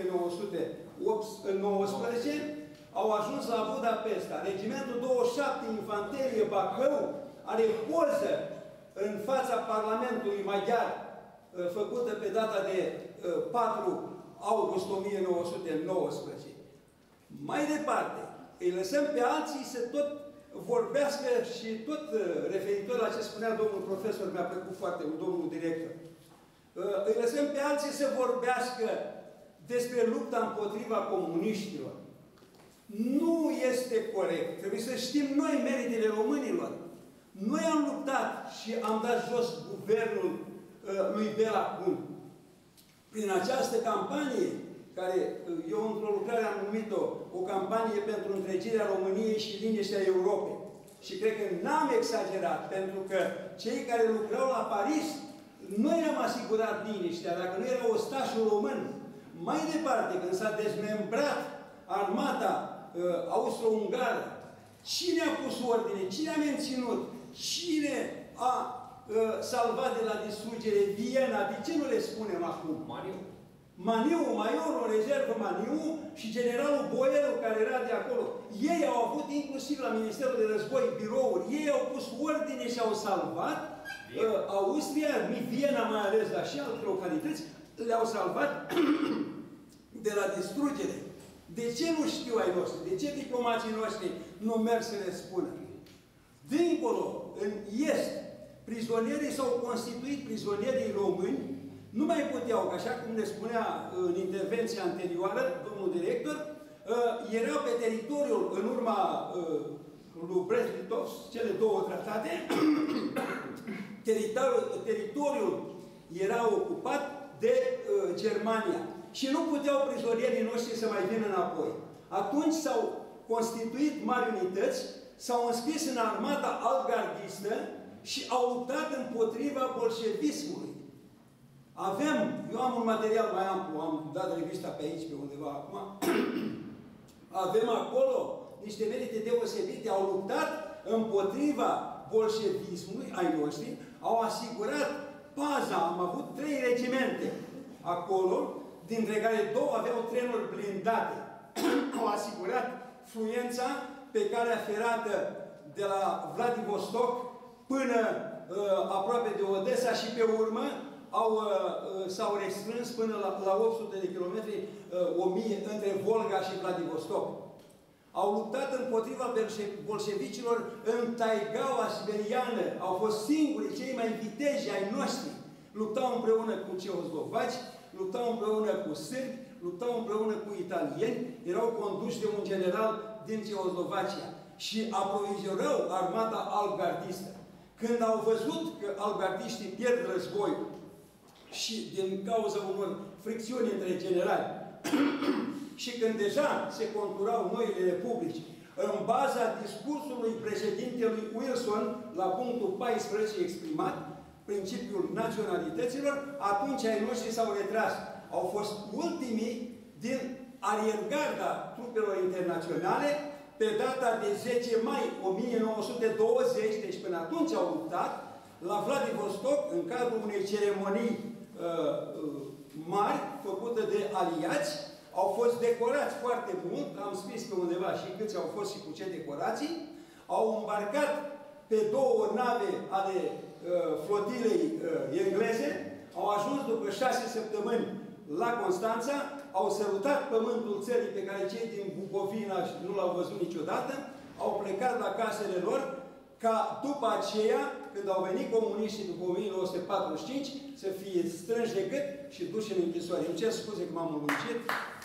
1919, au ajuns la Budapesta. Regimentul 27 Infanterie Bacău are poză în fața Parlamentului Maghiar, făcută pe data de 4 august 1919. Mai departe, îi lăsăm pe alții să tot vorbească și tot referitor la ce spunea domnul profesor, mi-a plăcut foarte mult, domnul director. Îi lăsăm pe alții să vorbească despre lupta împotriva comuniștilor. Nu este corect. Trebuie să știm noi meritele românilor. Noi am luptat și am dat jos guvernul lui Bela Kun. Prin această campanie, care eu într-o lucrare am numit-o o campanie pentru întregirea României și liniștea Europei. Și cred că n-am exagerat, pentru că cei care lucrau la Paris, noi am asigurat liniștea, dacă nu era ostașul român. Mai departe, când s-a dezmembrat armata austro-ungară, cine a pus ordine? Cine a menținut? Cine a salvat de la distrugere Viena? De ce nu le spunem acum? Maniu, majorul în rezervă Maniu și generalul Boielu, care era de acolo. Ei au avut, inclusiv la Ministerul de Război, birouri. Ei au pus ordine și au salvat Austria, Viena mai ales, dar și alte localități, le-au salvat de la distrugere. De ce nu știu ai noștri? De ce diplomații noștri nu merg să le spună? Dincolo, în est, prizonierii s-au constituit prizonierii români, nu mai puteau, așa cum ne spunea în intervenția anterioară, domnul director, erau pe teritoriul, în urma lui Brest-Litovsk, cele două tratate, teritoriul era ocupat de Germania. Și nu puteau prizonierii noștri să mai vină înapoi. Atunci s-au constituit mari unități, s-au înscris în armata alt-gardistă și au luptat împotriva bolșevismului. Eu am un material mai amplu, am dat revista pe aici, pe undeva acum. Avem acolo niște merite deosebite, au luptat împotriva bolșevismului, ai noștri, au asigurat paza, am avut 3 regimente acolo, dintre care 2 aveau trenuri blindate. Au asigurat fluența pe calea ferată de la Vladivostok până aproape de Odessa și pe urmă s-au restrâns până la 800 de kilometri, 1000 între Volga și Vladivostok. Au luptat împotriva bolșevicilor în taigaua siberiană. Au fost singurii, cei mai viteji ai noștri. Luptau împreună cu ceoslovaci, luptau împreună cu sârbi, luptau împreună cu italieni, erau conduși de un general din Ceoslovacia și aprovizionau armata alt-gardistă. Când au văzut că alt-gardiștii pierd războiul și din cauza unor fricțiuni între generali și când deja se conturau noile republici, în baza discursului președintelui Wilson, la punctul 14 exprimat, principiul naționalităților, atunci ai noștri s-au retras. Au fost ultimii din ariergarda trupelor internaționale, pe data de 10 mai 1920, deci până atunci au luptat, la Vladivostok, în cadrul unei ceremonii mari, făcute de aliați, au fost decorați foarte mult, am scris pe undeva și câți au fost și cu ce decorații, au îmbarcat pe 2 nave ale flotilei engleze, au ajuns după 6 săptămâni la Constanța, au sărutat pământul țării pe care cei din Bucovina nu l-au văzut niciodată, au plecat la casele lor, ca după aceea, când au venit comuniștii după 1945, să fie strânși de gât și duși în închisoare. Îmi cer scuze că m-am lungit.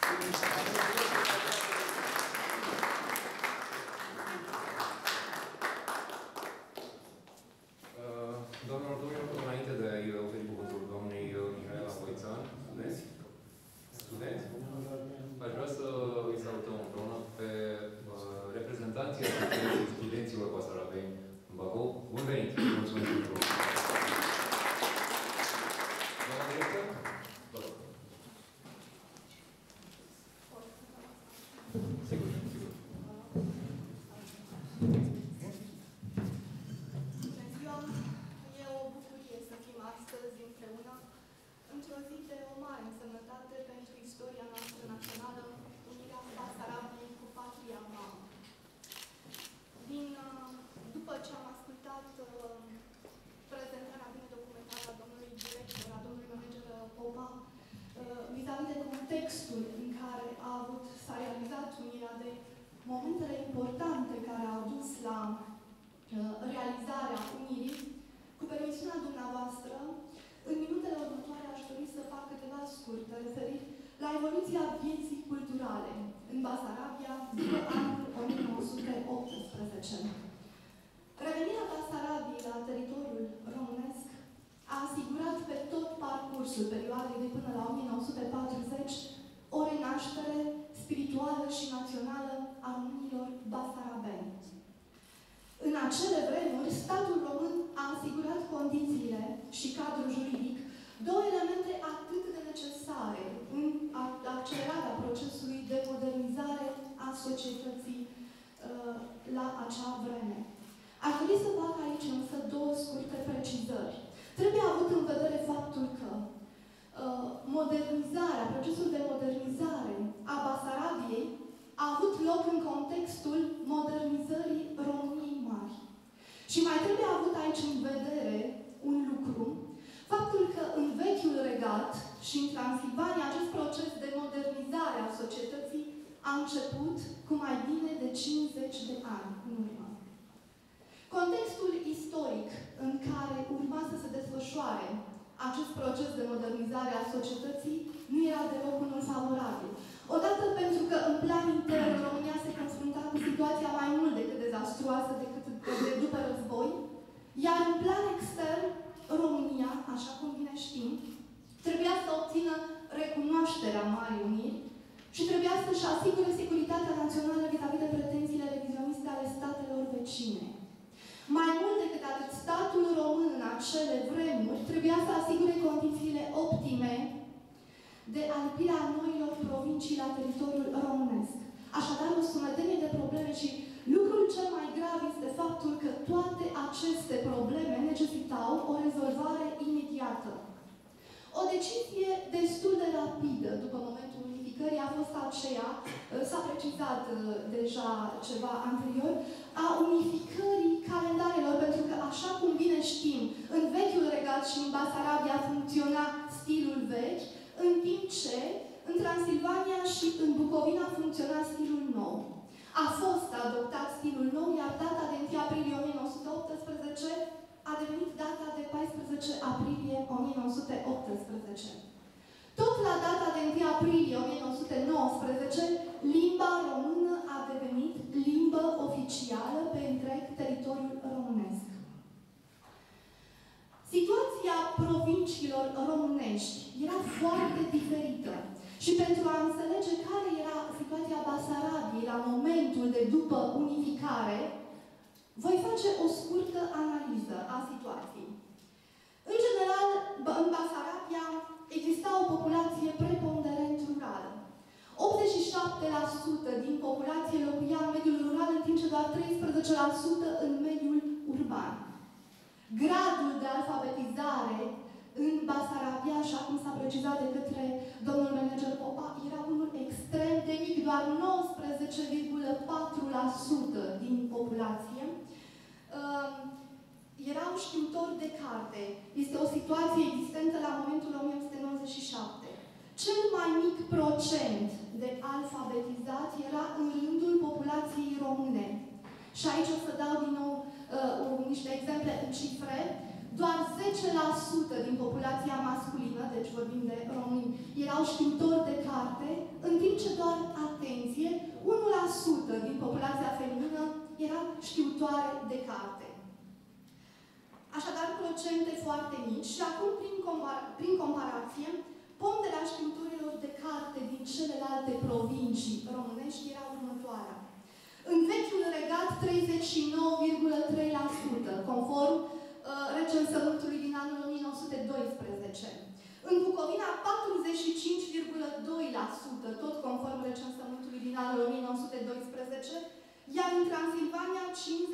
Doamnelor, domnilor, înainte de a-i oferi cuvântul doamnei Mihaela Voițan, studenți, aș vrea să îi salutăm împreună pe reprezentanții Asociației Studenților Basarabeni în Bacău. Bun venit! Mulțumesc pentru... Doamna director? Vă rog. momentele importante care au dus la realizarea unirii. Cu permisiunea dumneavoastră, în minutele următoare aș dori să fac câteva scurte referiri la evoluția vieții culturale în Basarabia după anul 1918. Revenirea Basarabiei la teritoriul românesc a asigurat pe tot parcursul perioadei de până la 1940 o renaștere spirituală și națională a românilor basarabeni. În acele vremuri, statul român a asigurat condițiile și cadrul juridic, două elemente atât de necesare în accelerarea procesului de modernizare a societății la acea vreme. Aș dori să fac aici însă două scurte precizări. Trebuie avut în vedere faptul că procesul de modernizare a Basarabiei a avut loc în contextul modernizării României Mari. Și mai trebuie avut aici în vedere un lucru, faptul că în Vechiul Regat și în Transilvania acest proces de modernizare a societății a început cu mai bine de 50 de ani în urmă. Contextul istoric în care urma să se desfășoare acest proces de modernizare a societății nu era deloc unul favorabil. Odată pentru că în plan intern România se confrunta cu situația mai mult decât dezastruoasă decât de după război, iar în plan extern România, așa cum bine știm, trebuia să obțină recunoașterea Marii Uniri și trebuia să-și asigure securitatea națională vis-a-vis de pretențiile revizioniste ale statelor vecine. Mai mult decât atât, statul român în acele vremuri trebuia să asigure condițiile optime de alipirea noilor provincii la teritoriul românesc. Așadar, o sumedenie de probleme și lucrul cel mai grav este faptul că toate aceste probleme necesitau o rezolvare imediată. O decizie destul de rapidă după momentul unificării a fost aceea, s-a precizat deja ceva anterior, a unificării calendarelor, pentru că, așa cum bine știm, în Vechiul Regat și în Basarabia funcționa stilul vechi, în timp ce în Transilvania și în Bucovina funcționa stilul nou. A fost adoptat stilul nou, iar data de 1 aprilie 1918 a devenit data de 14 aprilie 1918. Tot la data de 1 aprilie 1919, limba română a devenit limbă oficială pe întreg teritoriul românesc. Situația provinciilor românești era foarte diferită. Și pentru a înțelege care era situația Basarabiei la momentul de după unificare, voi face o scurtă analiză a situației. În general, în Basarabia exista o populație preponderent rurală. 87% din populație locuia în mediul rural, în timp ce doar 13% în mediul urban. Gradul de alfabetizare în Basarabia, așa cum s-a precizat de către domnul manager Popa, era unul extrem de mic, doar 19,4% din populație erau știutori de carte. Este o situație existentă la momentul 1997. Cel mai mic procent de alfabetizați era în rândul populației române. Și aici o să dau din nou niște exemple în cifre. Doar 10% din populația masculină, deci vorbim de români, erau știutori de carte, în timp ce doar, atenție, 1% din populația feminină era știutoare de carte. Așadar, procente foarte mici și acum, prin comparație, ponderea știutorilor de carte din celelalte provincii românești era următoarea. În Vechiul Regat, 39,3%, conform recensământului din anul 1912. În Bucovina, 45,2%, tot conform recensământului din anul 1912, iar în Transilvania,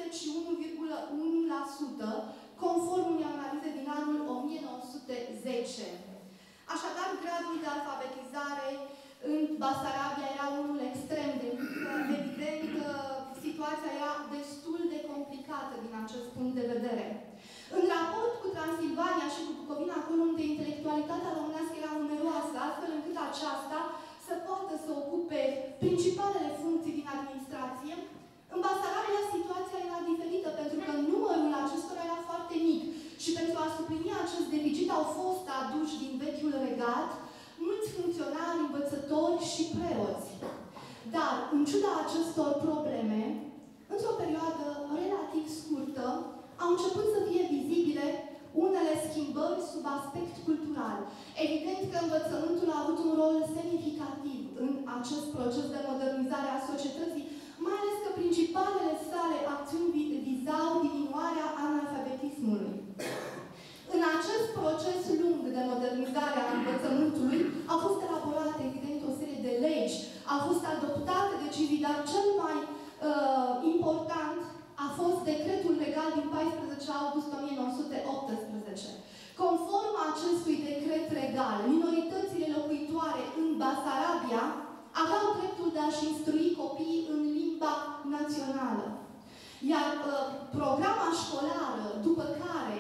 51,1%, conform unei analize din anul 1910. Așadar, gradul de alfabetizare în Basarabia era unul extrem de mic. Evident, situația era destul de complicată din acest punct de vedere. În raport cu Transilvania și cu Bucovina, acolo unde intelectualitatea românească era numeroasă, astfel încât aceasta să poată poată să ocupe principalele funcții din administrație, în Basarabia situația era diferită pentru că numărul acestora era foarte mic și pentru a suplini acest deficit au fost aduși din vechiul regat mulți funcționari, învățători și preoți. Dar, în ciuda acestor probleme, într-o perioadă relativ scurtă, au început să fie vizibile unele schimbări sub aspect cultural. Evident că învățământul a avut un rol semnificativ în acest proces de modernizare a societății, mai ales că principalele sale acțiuni vizau diminuarea analfabetismului. În acest proces lung de modernizare a învățământului au fost elaborate, evident, o serie de legi, au fost adoptate decizii, dar cel mai important a fost decretul legal din 14 august 1918. Conform acestui decret legal, minoritățile locuitoare în Basarabia aveau dreptul de a-și instrui copiii în limba națională. Iar programa școlară, după care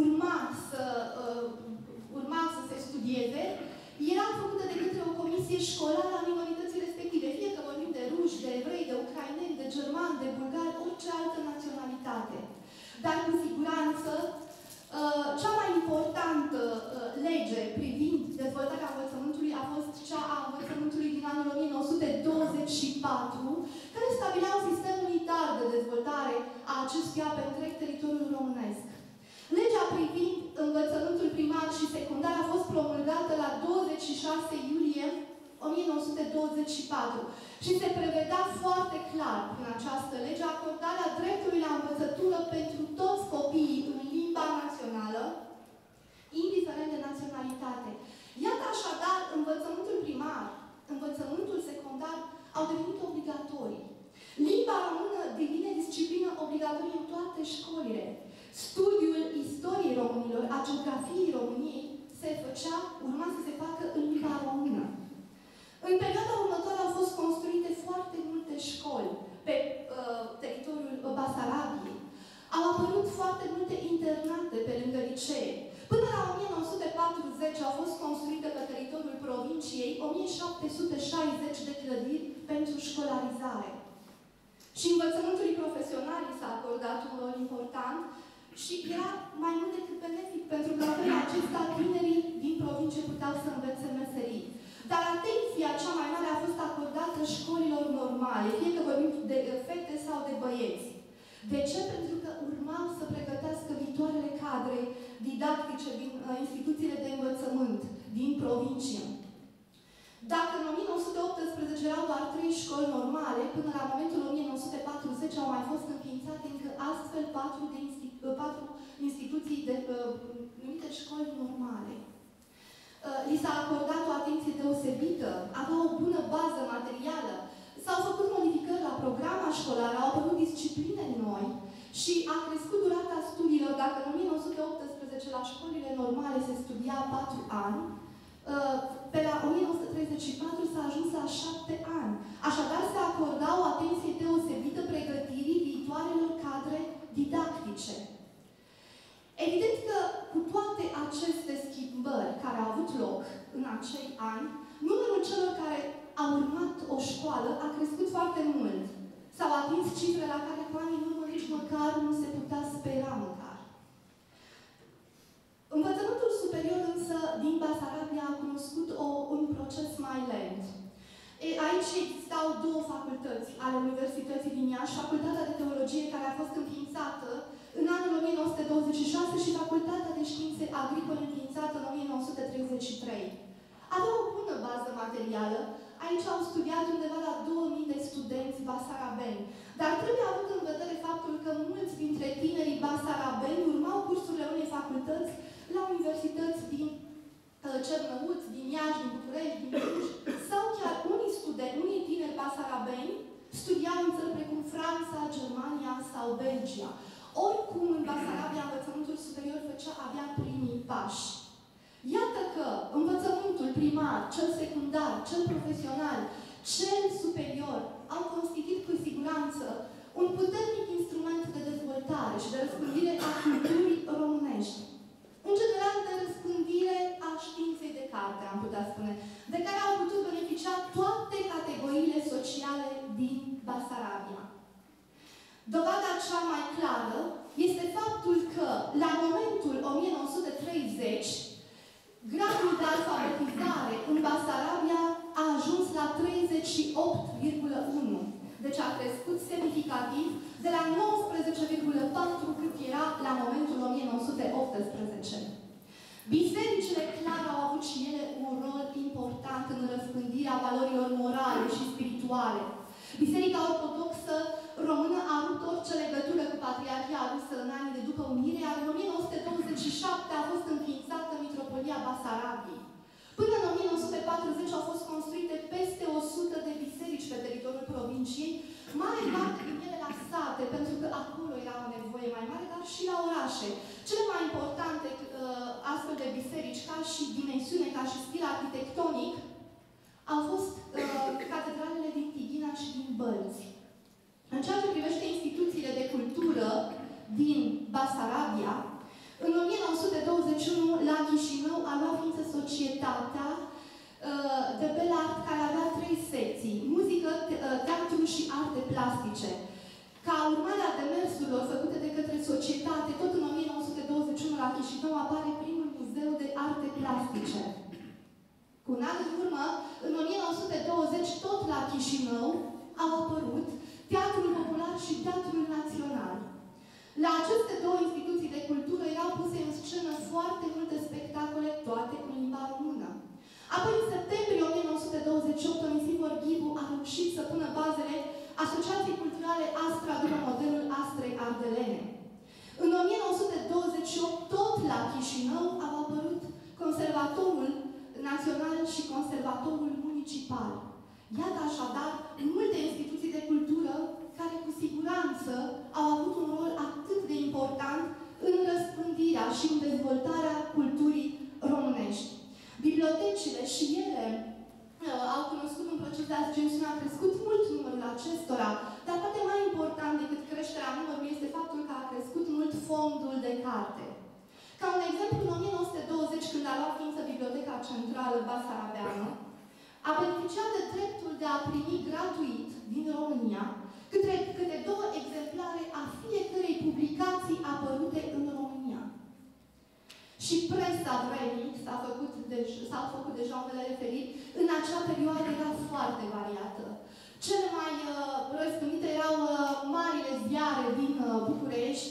urma să se studieze, era făcută de către o comisie școlară a minorității respective, fie că vorbim de ruși, de evrei, de ucraineni, de germani, de bulgari, orice altă naționalitate. Dar, cu siguranță, cea mai importantă lege privind dezvoltarea învățământului a fost cea a învățământului din anul 1924, care stabilea un sistem unitar de dezvoltare a acestuia pe întreg teritoriul românesc. Legea privind învățământul primar și secundar a fost promulgată la 26 iulie 1924 și se prevedea foarte clar în această lege acordarea dreptului la învățătură pentru toți copiii în limba națională, indiferent de naționalitate. Iată așadar, învățământul primar, învățământul secundar au devenit obligatorii. Limba română devine disciplină obligatorie în toate școlile. Studiul istoriei românilor, a geografiei României, urma să se facă în limba română. În perioada următoare au fost construite foarte multe școli pe teritoriul Basarabiei. Au apărut foarte multe internate pe lângă licee. Până la 1940 au fost construite pe teritoriul provinciei 1760 de clădiri pentru școlarizare. Și învățământului profesional s-a acordat un rol important și era mai mult decât benefic, pentru că în felul acesta tinerii din provincie puteau să învețe meserii. Dar atenția cea mai mare a fost acordată școlilor normale, fie că vorbim de fete sau de băieți. De ce? Pentru că urmau să pregătească viitoarele cadre didactice din instituțiile de învățământ din provincie. Dacă în 1918 erau doar 3 școli normale, până la momentul 1940 au mai fost înființate încă astfel 4 instituții numite școli normale. Li s-a acordat o atenție deosebită, avea o bună bază materială, s-au făcut modificări la programa școlară, au apărut discipline noi și a crescut durata studiilor. Dacă în 1918 la școlile normale se studia 4 ani, pe la 1934 s-a ajuns la 7 ani. Așadar, se acorda o atenție deosebită pregătirii viitoarelor cadre didactice. Evident că cu toate aceste schimbări care au avut loc în acei ani, numărul celor care au urmat o școală a crescut foarte mult. S-au atins cifre la care cu anii în urmă nici măcar nu se putea spera măcar. Învățământul superior însă din Basarabia a cunoscut un proces mai lent. Aici existau 2 facultăți ale Universității din Iași, Facultatea de Teologie, care a fost înființată în anul 1926 și Facultatea de Științe Agricole, înființată în 1933. Avea o bună bază materială. Aici au studiat undeva la 2000 de studenți basarabeni. Dar trebuie avut în vedere faptul că mulți dintre tinerii basarabeni urmau cursurile unei facultăți la universități din Cernăuți, din Iași, din București, din Cluj, sau chiar unii tineri basarabeni studiau în țări precum Franța, Germania sau Belgia. Oricum, în Basarabia, învățământul superior avea primii pași. Iată că învățământul primar, cel secundar, cel profesional, cel superior au constituit cu siguranță un puternic instrument de dezvoltare și de răspândire a culturii românești. În general, de răspândire a științei de carte, am putea spune, de care au putut beneficia toate la momentul 1930, gradul de alfabetizare în Basarabia a ajuns la 38,1. Deci a crescut semnificativ de la 19,4 cât era la momentul 1918. Bisericile clar au avut și ele un rol important în răspândirea valorilor morale și spirituale. Biserica Ortodoxă Română a avut orice legătură cu Patriarhia rusă în anii de după unire, iar în 1927 a fost înființată Mitropolia Basarabiei. Până în 1940 au fost construite peste 100 de biserici pe teritoriul provinciei, mare parte din ele la sate, pentru că acolo era o nevoie mai mare, dar și la orașe. Cele mai importante astfel de biserici, ca și dimensiune, ca și stil arhitectonic, au fost catedralele din Tighina și din Bălți. În ceea ce privește instituțiile de cultură din Basarabia, în 1921, la Chișinău, a luat ființă Societatea de Belart, care avea 3 secții: muzică, teatru și arte plastice. Ca urmare a demersurilor făcute de către societate, tot în 1921 la Chișinău apare primul muzeu de arte plastice. Cu un an în urmă, în 1920, tot la Chișinău, au apărut Teatrul Popular și Teatrul Național. La aceste 2 instituții de cultură erau puse în scenă foarte multe spectacole, toate în limba română. Apoi, în septembrie 1928, Onisifor Ghibu a reușit să pună bazele Asociației Culturale Astra după modelul Astrei Ardelene. În 1928, tot la Chișinău, au apărut Conservatorul Național și Conservatorul Municipal. Iată așadar multe instituții de cultură care cu siguranță au avut un rol atât de important în răspândirea și în dezvoltarea culturii românești. Bibliotecile și ele au cunoscut un proces de ascensiune, a crescut mult numărul acestora, dar poate mai important decât creșterea numărului este faptul că a crescut mult fondul de carte. Ca un exemplu, în 1920, când a luat ființă Biblioteca Centrală Basarabeană, a beneficiat de dreptul de a primi gratuit din România câte 2 exemplare a fiecărei publicații apărute în România. Și presa vremii, s-au făcut deja unele referiri, în acea perioadă era foarte variată. Cele mai răspândite erau marile ziare din București,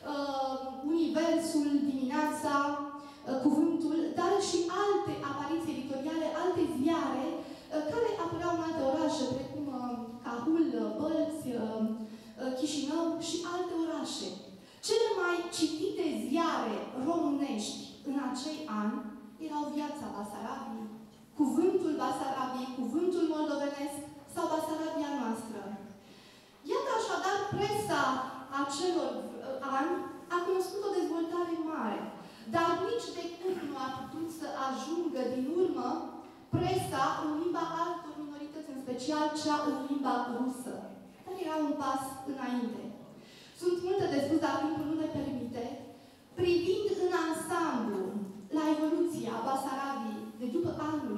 Universul, Dimineața, Cuvântul, dar și alte apariții editoriale, alte ziare care apăreau în alte orașe, precum Cahul, Bălți, Chișinău și alte orașe. Cele mai citite ziare românești în acei ani erau Viața Basarabiei, Cuvântul Basarabiei, Cuvântul Moldovenesc sau Basarabia Noastră. Iată așadar, presa acelor ani a cunoscut o dezvoltare mare, dar nici de cum nu a putut să ajungă din urmă presa în limba altor minorități, în special cea în limba rusă. Dar era un pas înainte. Sunt multe de spus, dar timpul nu ne permite. Privind în ansamblu la evoluția Basarabiei de după anul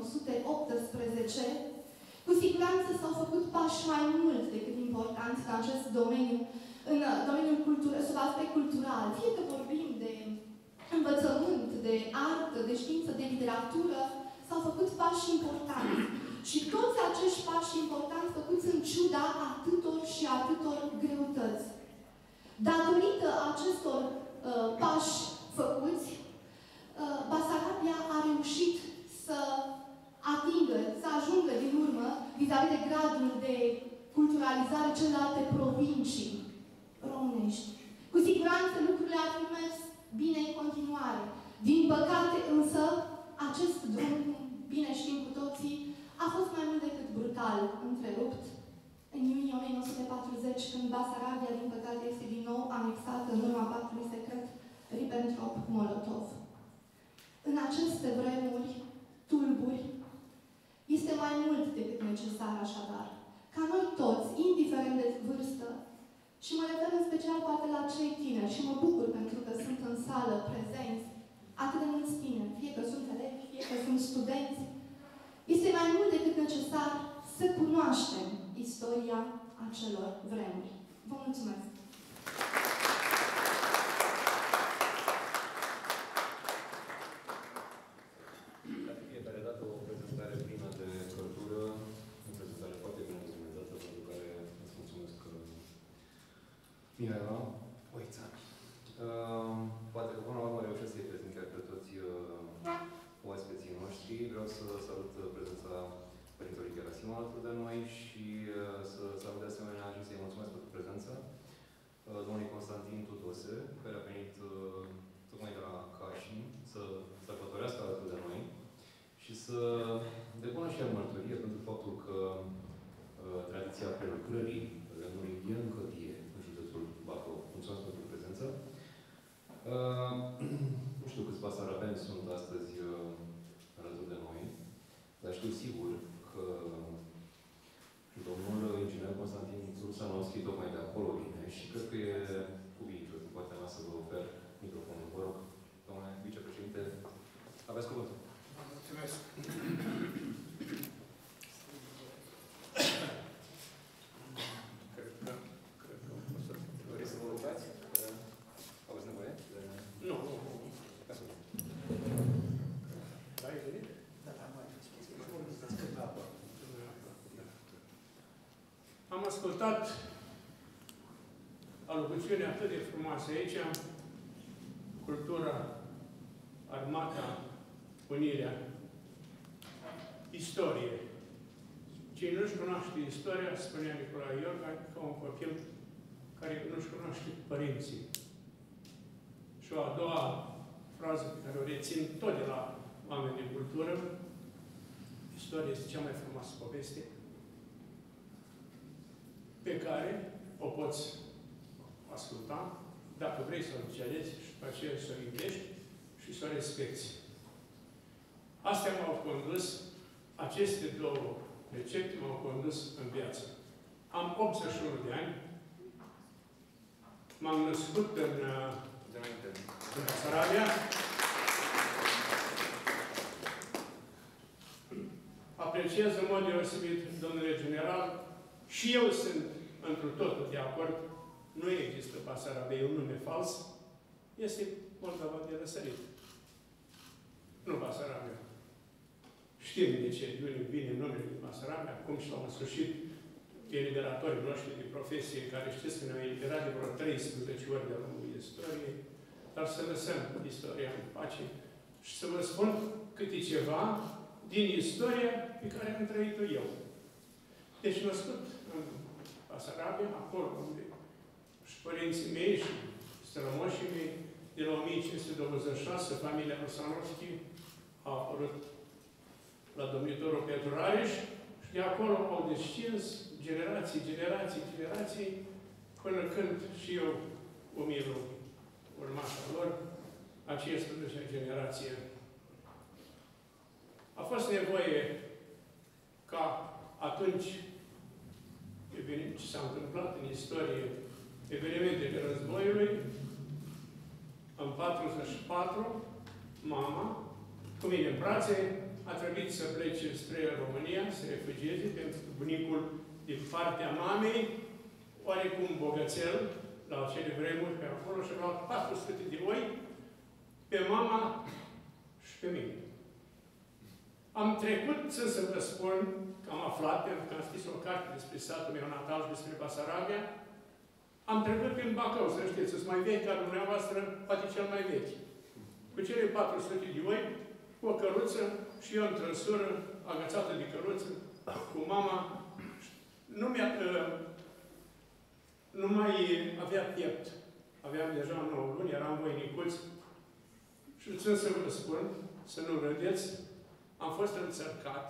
1918, cu siguranță s-au făcut pași mai mult decât importanți în acest domeniu, în domeniul cultural, sub aspect cultural. Fie că vorbim de învățământ, de artă, de știință, de literatură, s-au făcut pași importanti. Și toți acești pași importanti făcuți în ciuda atâtor și atâtor greutăți. Datorită acestor pași făcuți, Basarabia a reușit să atingă, să ajungă din urmă, vis-a-vis de gradul de culturalizare celelalte provincii românești. Cu siguranță lucrurile ar fi mers bine în continuare. Din păcate însă, acest drum, bine știm cu toții, a fost mai mult decât brutal întrerupt în iunie 1940, când Basarabia, din păcate, este din nou anexată în urma pactului secret Ribbentrop-Molotov. În aceste vremuri tulburi, este mai mult decât necesar așadar, ca noi toți, indiferent de vârstă, și mă refer în special poate la cei tineri, și mă bucur pentru că sunt în sală prezenți atât de mulți tineri, fie că sunt elevi, fie că sunt studenți, este mai mult decât necesar să cunoaștem istoria acelor vremuri. Vă mulțumesc! Mihaela Oița. Poate că până la urmă reușesc să-i prezint chiar pe toți oaspeții noștri. Vreau să salut prezența Părintelui Gerasim alături de noi și să salut de asemenea și să-i mulțumesc pentru prezența domnului Constantin Tudose, care a venit tocmai de la Cașin să sărbătorească alături de noi și să depună și el mărturie pentru faptul că tradiția prelucrării lemnului e încă vie în județul Bacău. Mulțumesc pentru prezență. Nu știu câți basarabeni sunt astăzi alături de noi, dar știu sigur că domnul inginer Constantin Sursanovski tocmai de acolo vine și cred că e cuvintul din partea mea să vă ofer microfonul. Vă rog, domnule vicepreședinte, aveți cuvântul. Mulțumesc. Cred că o să... Vreți să vă rugați? Aveți nevoie? Nu. Da, ai venit? Am ascultat alocuțiunea atât de frumoasă aici, cultura, armata, unirea, istorie. Cine nu-și cunoaște istoria, spunea Nicolae Iorga, ca un copil care nu-și cunoaște părinții. Și o a doua frază pe care o rețin tot de la oameni de cultură, istoria este cea mai frumoasă poveste pe care o poți asculta, dacă vrei să o înțelegi și după aceea să o iubești și să o respecti. Astea m-au condus, aceste două recepte m-au condus în viață. Am 81 de ani, m-am născut în Basarabia. Apreciez în mod deosebit, domnule general, și eu sunt întru totul de acord. Nu există Basarabia, e un nume fals. Este Moldova de răsărit. Nu Basarabia. Știm de ce vine numele de Basarabia, cum și la un sfârșit eliberatorii noștri de profesie, care știți că ne-au eliberat de vreo 13 ori de-a lungul istoriei, dar să lăsăm istoria în pace și să vă spun câte ceva din istoria pe care am trăit-o eu. Deci născut în Basarabia, acolo unde și părinții mei și strămoșii mei, de la 1526, familia Rusanovski a apărut la domnitorul Petru Rareș și de acolo au descins generații, până când și eu, umilul urmașa lor, a 15-a generație. A fost nevoie ca atunci, ce s-a întâmplat în istorie, evenimentele războiului, în 44, mama, cu mine în brațe, a trebuit să plece spre România, să refugieze, pentru că bunicul din partea mamei, oarecum bogățel, la acele vremuri pe acolo, și-a luat 400 de oi pe mama și pe mine. Am trecut, să vă spun, că am aflat, pentru că am scris o carte despre satul meu natal și despre Basarabia, am trecut prin Bacău, să știți, sunt mai vechi ca dumneavoastră, poate cel mai vechi. Cu cele 400 de oi, cu o căruță și eu în trăsură, agățată de căruță, cu mama. Nu mai avea piept. Aveam deja 9 luni, eram voinicuți. Și țin să vă spun, să nu râdeți, am fost înțărcat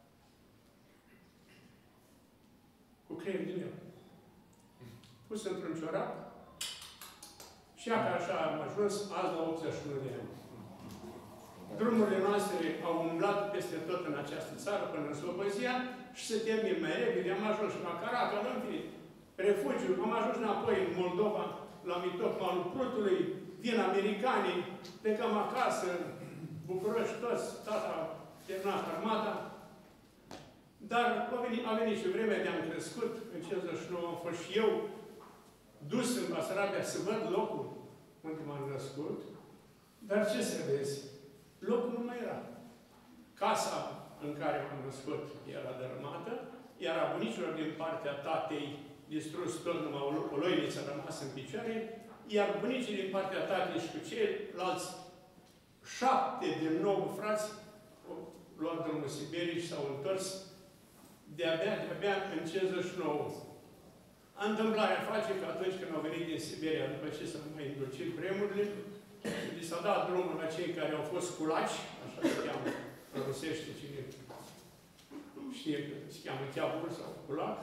cu creier din el. Pus într-un ciorap și iată așa am ajuns azi la 81 de ani. Drumurile noastre au umblat peste tot în această țară până în Slobozia și se termin mai repede. Am ajuns la Caracal, în fine, refugiu. Am ajuns înapoi în Moldova, la Mitop, malul Prutului, vin americanii, plecăm acasă, București toți, tata a terminat armata. Dar a venit și vremea de am crescut, în 59 am fost și eu dus în Basarabia să văd locul unde m-am născut. Dar ce să vezi? Locul nu mai era. Casa în care m-am născut era dărâmată, iar a bunicilor din partea tatei, distrus tot numai o loiniță a rămas în picioare, iar bunicii din partea tatei și cu ceilalți 7 din 9 frați au luat drumul Siberii și s-au întors de-abia în 59. Întâmplarea face că atunci când au venit din Siberia, după ce s-au mai îndulcit vremurile, li s-a dat drumul la cei care au fost culaci, așa se cheamă în rusește, cine știe că se cheamă cheabul sau culac.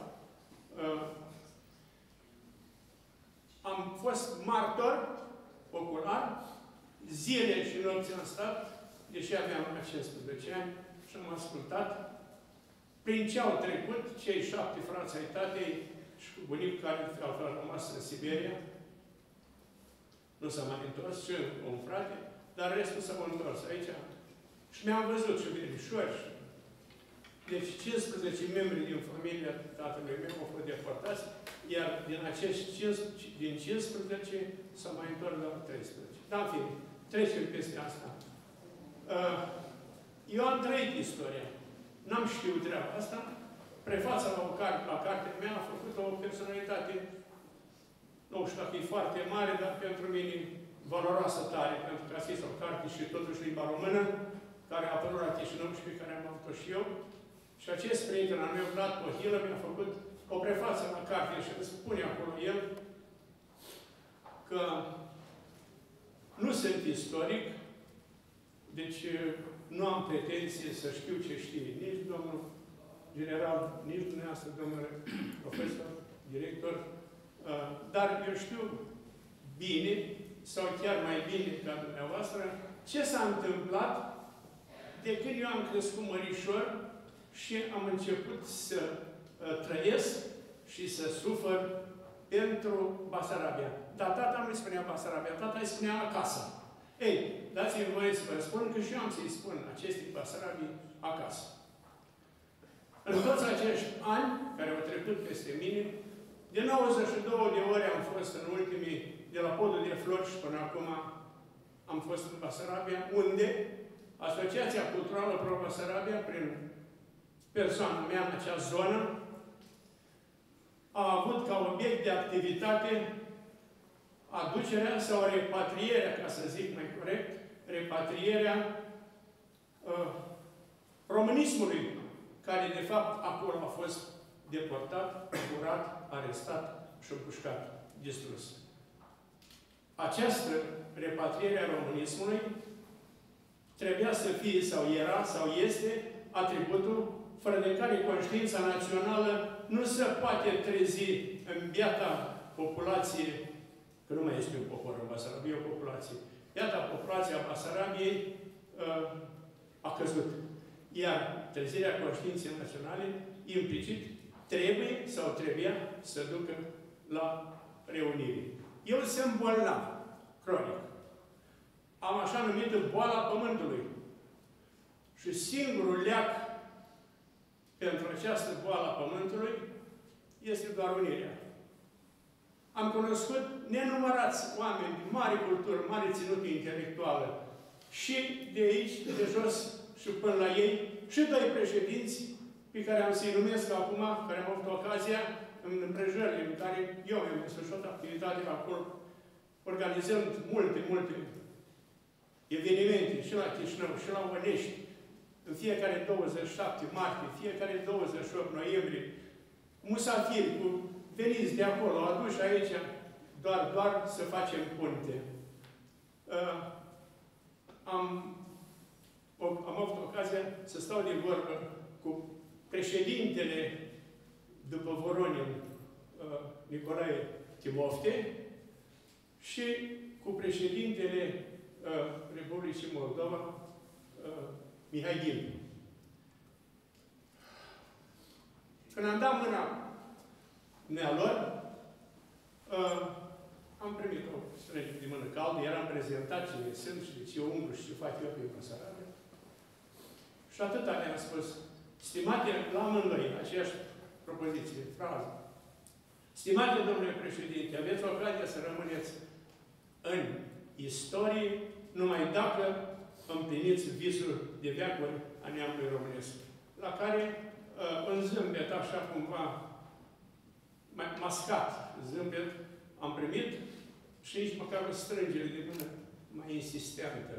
Am fost martor ocular, zile și nopți am stat, deși aveam 15 ani, și am ascultat prin ce au trecut cei 7 frați ai tatei și cu bunicul care au rămas în Siberia. Nu s-a mai întors, și un frate, dar restul s-au întors aici. Și mi-am văzut și verișori. Deci 15 membri din familia tatălui meu au fost deportați, iar din acești 15 s-au mai întors la 13. Dar, în fine, trecem peste asta. Eu am trăit istoria. N-am știut treaba asta. Prefața la cartea mea a făcut o personalitate, nu știu dacă e foarte mare, dar pentru mine valoroasă tare, pentru că a scris o carte și totuși limba română, care a apărut la Chișinău și pe care am avut-o și eu. Și acest prieten al meu, Vlad Pohilă, mi-a făcut o prefață la carte și îmi spune acolo el că nu sunt istoric, deci nu am pretenție să știu ce știe nici domnul general, nici dumneavoastră, domnule profesor, director, dar eu știu bine, sau chiar mai bine ca dumneavoastră, ce s-a întâmplat de când eu am crescut mărișor și am început să trăiesc și să sufăr pentru Basarabia. Dar tata nu îi spunea Basarabia, tata îi spunea acasă. Ei, dați-mi voie să vă spun că și eu am să-i spun acestei Basarabii acasă. În toți acești ani care au trecut peste mine, de 92 de ore am fost în ultimii, de la Podul de Flori și până acum am fost în Basarabia, unde Asociația Culturală Pro-Basarabia, prin persoana mea în acea zonă, a avut ca obiect de activitate aducerea sau repatrierea, ca să zic mai corect, repatrierea românismului, care de fapt acolo a fost deportat, furat, arestat și împușcat, distrus. Această repatriere a românismului trebuia să fie, sau era, sau este, atributul fără de care conștiința națională nu se poate trezi în biata populație, că nu mai este un popor în Basarabia, o populație. Biata populație a Basarabiei a căzut. Iar trezirea conștiinței naționale, implicit, trebuie sau trebuia să ducă la reunire. Eu sunt bolnav, cronic. Am așa numită boala pământului. Și singurul leac pentru această boală a pământului este doar unirea. Am cunoscut nenumărați oameni de mare cultură, mare ținută intelectuală, și de aici, de jos, și până la ei, și doi președinți, pe care am să-i numesc acum, care am avut ocazia, în împrejurările în care eu mi-am desfășurat activitatea acolo, organizând multe evenimente, și la Chișinău, și la Onești, în fiecare 27 martie, fiecare 28 noiembrie, musafiri cu veniți de acolo, aduși aici, doar să facem punte. Am avut ocazia să stau de vorbă cu președintele după Voronin, Nicolae Timofte, și cu președintele Republicii Moldova, Mihai Ghil. Când am dat mâna dumnealor, am primit o strângere de mână caldă, eram prezentat cine sunt și de ce umblu și ce fac eu pe Basarabia. Și atâta mi-am spus, stimate, la amândoi, aceeași propoziție, frază. Stimate domnule președinte, aveți ocazia să rămâneți în istorie numai dacă împliniți visul de veacuri a neamului românesc. La care, în zâmbet, așa cumva mai mascat, zâmbet, am primit și nici măcar o strângere de mână mai insistentă.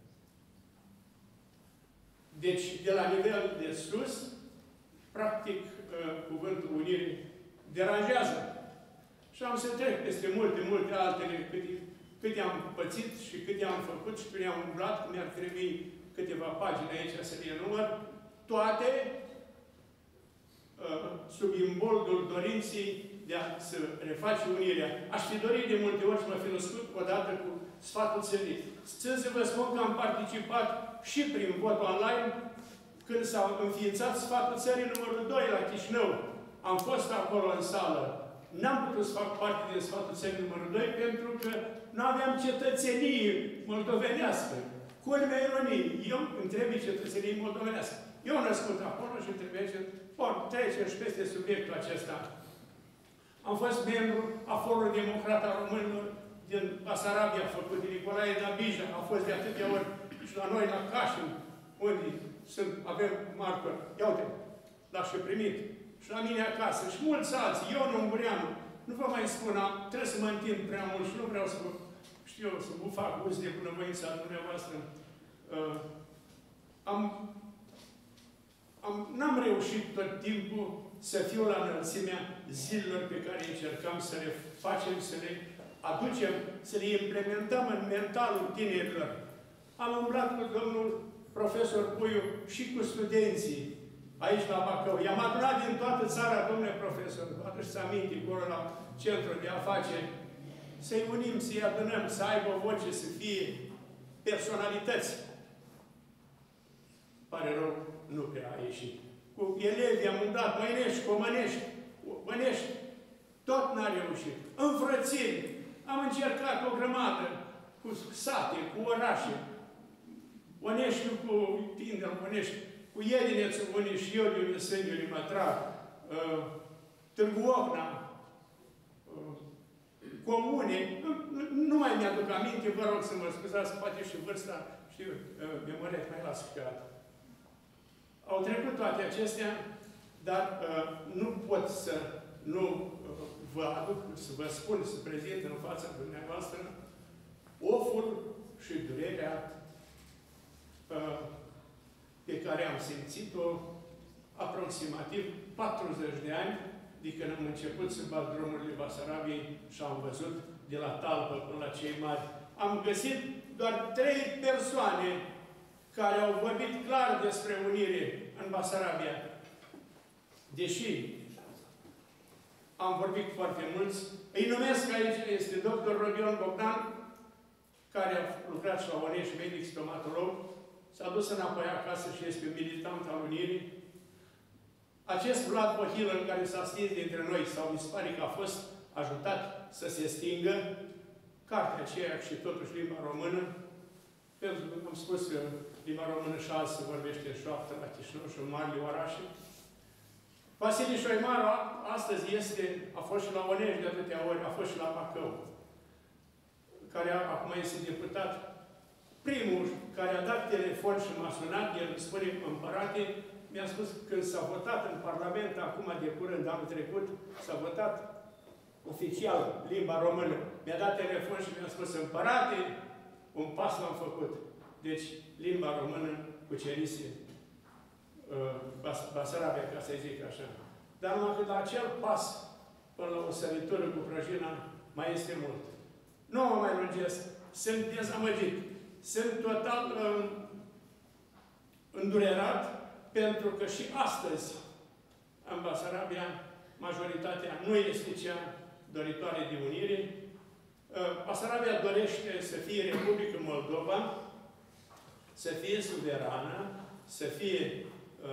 Deci, de la nivel de sus, practic, cuvântul unire deranjează. Și am să trec peste multe altele, câte am pățit și câte am făcut și câte am umblat, cum ar trebui câteva pagini aici să le enumăr, toate sub imboldul dorinței de a se reface unirea. Aș fi dorit de multe ori să mă fi născut odată cu sfatul țării. Țin să vă spun că am participat și prin vot online când s-a înființat sfatul țării numărul 2 la Chișinău. Am fost acolo în sală. N-am putut să fac parte din sfatul țării numărul 2 pentru că nu aveam cetățenie moldovenească. Culmea ironiei. Eu îmi trebuie cetățenie moldovenească. Eu născut acolo și îmi trebuie trecem și peste subiectul acesta. Am fost membru a Forului Democrat al Românilor din Basarabia, făcut de Nicolae Dabija. A fost de atâtea ori și la noi, la Cașin, unde avem marcă. Ia uite, l-a și primit. Și la mine acasă. Și mulți alții. Eu nu Ungureanu. Nu vă mai spun, trebuie să mă întind prea mult și nu vreau să știu, să vă fac gust de bunăvoința dumneavoastră. N-am reușit tot timpul să fiu la înălțimea zilelor pe care încercam să le facem, să le aducem, să le implementăm în mentalul tinerilor. Am umblat cu domnul profesor Puiu și cu studenții aici la Bacău. I-am adunat din toată țara, domnule profesor, aduceți aminte, acolo la centrul de afaceri, să-i unim, să-i adunăm, să aibă o voce, să fie personalități. Pare rău, nu prea a ieșit. Cu elevii am umblat, Măinești, Comănești, Bănești, tot n-a reușit. Înfrățiri. Am încercat o grămadă cu sate, cu orașe. Bănești cu Tindel, Bănești, cu Iedinețul, unii și eu, de unde sunt, eu mă trag. Târgu Ocna, comune. Nu mai mi-aduc aminte, vă rog să mă scuzați, poate și vârsta, știu, memoria mai las că au trecut toate acestea, dar nu pot să nu vă aduc, să vă spun, să prezint în fața dumneavoastră oful și durerea pe care am simțit-o aproximativ 40 de ani de când am început să bat drumurile Basarabiei și am văzut de la Talpă până la cei mari. Am găsit doar 3 persoane care au vorbit clar despre unire în Basarabia. Deși am vorbit foarte mulți, îi numesc aici, este dr. Rodion Bogdan, care a lucrat și la Onești, medic stomatolog, s-a dus înapoi acasă și este un militant al unirii. Acest Vlad Pohilă, care s-a stins dintre noi, sau mi se pare că a fost ajutat să se stingă, cartea aceea și totuși limba română, pentru că am spus că limba română și azi se vorbește în șoaptă la Chișinău și în marile orașe. Vasile Șoimaru astăzi a fost și la Onești de atâtea ori, a fost și la Bacău, care acum este deputat. Primul care a dat telefon și m-a sunat, el îmi spune, împărate, mi-a spus că când s-a votat în Parlament, acum de curând, anul trecut, s-a votat oficial limba română. Mi-a dat telefon și mi-a spus, împărate, un pas l-am făcut. Deci, limba română cucerise Basarabia, ca să zic așa. Dar numai că la acel pas, până la o săritură cu prăjina, mai este mult. Nu mă mai lungesc. Sunt dezamăgit. Sunt total îndurerat, pentru că și astăzi, în Basarabia, majoritatea nu este cea doritoare de unire. Basarabia dorește să fie Republică Moldova, să fie suverană, să fie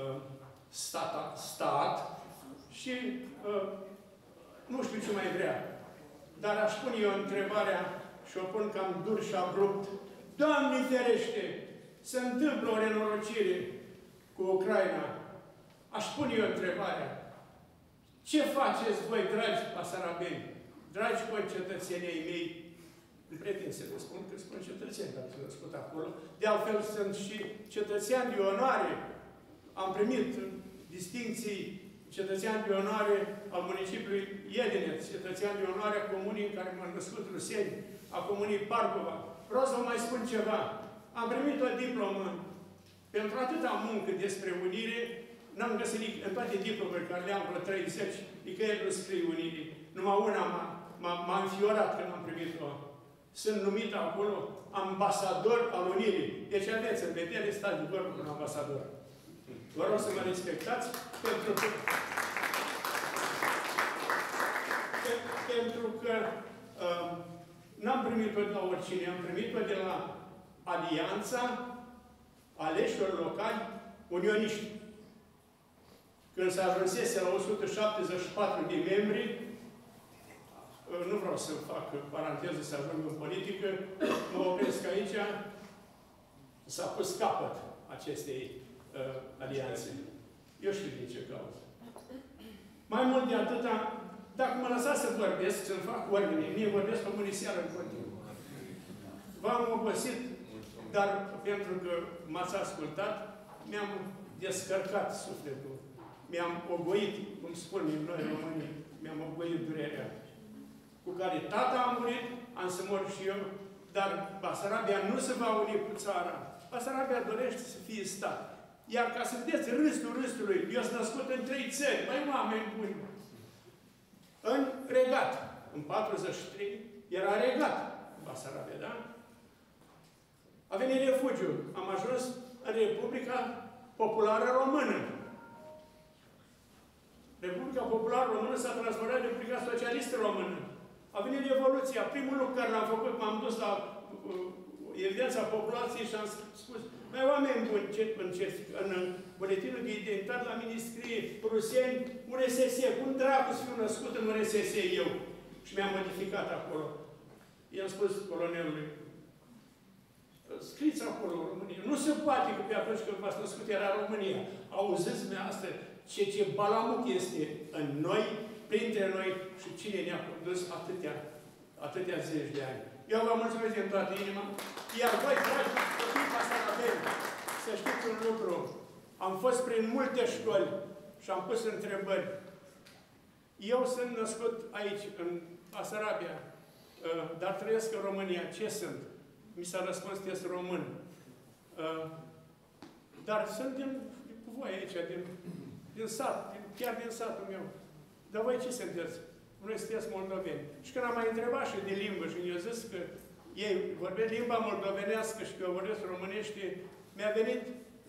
stat și nu știu ce mai vrea. Dar aș pune eu întrebarea și o pun cam dur și abrupt. Doamne ferește, se întâmplă o renorocire cu Ucraina. Aș pune eu întrebarea. Ce faceți voi, dragi basarabeni, dragi concetățenii mei? Îmi pretind să vă spun că sunt concetățeni, dacă sunt născut acolo. De altfel, sunt și cetățeani de onoare. Am primit distincții cetățean de onoare al municipiului Iedineț, cetățean de onoare a comunii în care m-am născut, Ruseni, a comunii Parcova. Vreau să vă mai spun ceva. Am primit o diplomă pentru atâta muncă despre unire, n-am găsit în toate diplomele care le-am vreo 30, nicăieri nu scrie unire. Numai una m-a înfiorat când am primit-o. Sunt numit acolo ambasador al unirii. Deci aveți în vedere, stați de vorbă cu un ambasador. Vă rog să mă respectați pentru că n-am primit-o de la oricine, am primit-o de la Alianța Aleșilor Locali Unioniști. Când s-a ajunsese la 174 de membri, nu vreau să fac paranteză, să ajung în politică, mă opresc aici, s-a pus capăt acestei alianțe. Eu știu din ce cauză. Mai mult de atâta, dacă mă lăsați să vorbesc, să-mi fac ordine, mie vorbesc pe mâine seară în continuu. V-am obosit, dar pentru că m-ați ascultat, mi-am descărcat sufletul. Mi-am ogoit, cum spunem noi românii, mi-am ogoit durerea. Cu care tata a murit, am să mor și eu, dar Basarabia nu se va uni cu țara. Basarabia dorește să fie stat. Iar ca să vedeți râstul râstului, eu sunt născut în 3 țări, mai oameni buni. În regat, în 43, era regat Basarabia, da? A venit refugiu. Am ajuns în Republica Populară Română. Republica Populară Română s-a transformat în Republica Socialistă Română. A venit Revoluția. Primul lucru care l-am făcut, m-am dus la evidența populației și am spus, mai oameni buni, în buletinul de identitate la Ministrie, Ruseni, URSS, cum dracu să fiu născut în URSS eu? Și mi-am modificat acolo. I-am spus colonelului, scriți acolo România. Nu se poate că pe atunci când v-ați născut era România. Auziți dumneavoastră ce balamuc este în noi, printre noi și cine ne-a condus atâtea zeci de ani. Eu vă mulțumesc din toată inima. Iar voi, dragi copii basarabeni, să știți un lucru. Am fost prin multe școli și am pus întrebări. Eu sunt născut aici, în Basarabia, dar trăiesc în România. Ce sunt? Mi s-a răspuns că sunt român. Dar sunt cu voi aici, din sat, chiar din satul meu. Dar voi ce sunteți? Noi sunteți moldoveni. Și când am mai întrebat și de limbă și mi-au zis că ei vorbesc limba moldovenească și că eu vorbesc românește, mi-a venit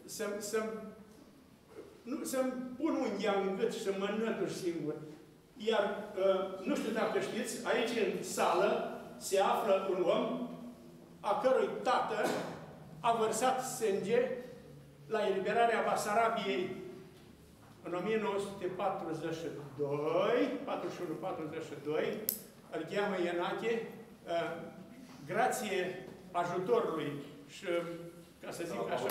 să-mi pun unghia în gât și să mă nătuși singur. Iar, nu știu dacă știți, aici în sală se află un om a cărui tată a vărsat sânge la eliberarea Basarabiei în 1942, îl cheamă Ienache, grație ajutorului și, ca să zic așa,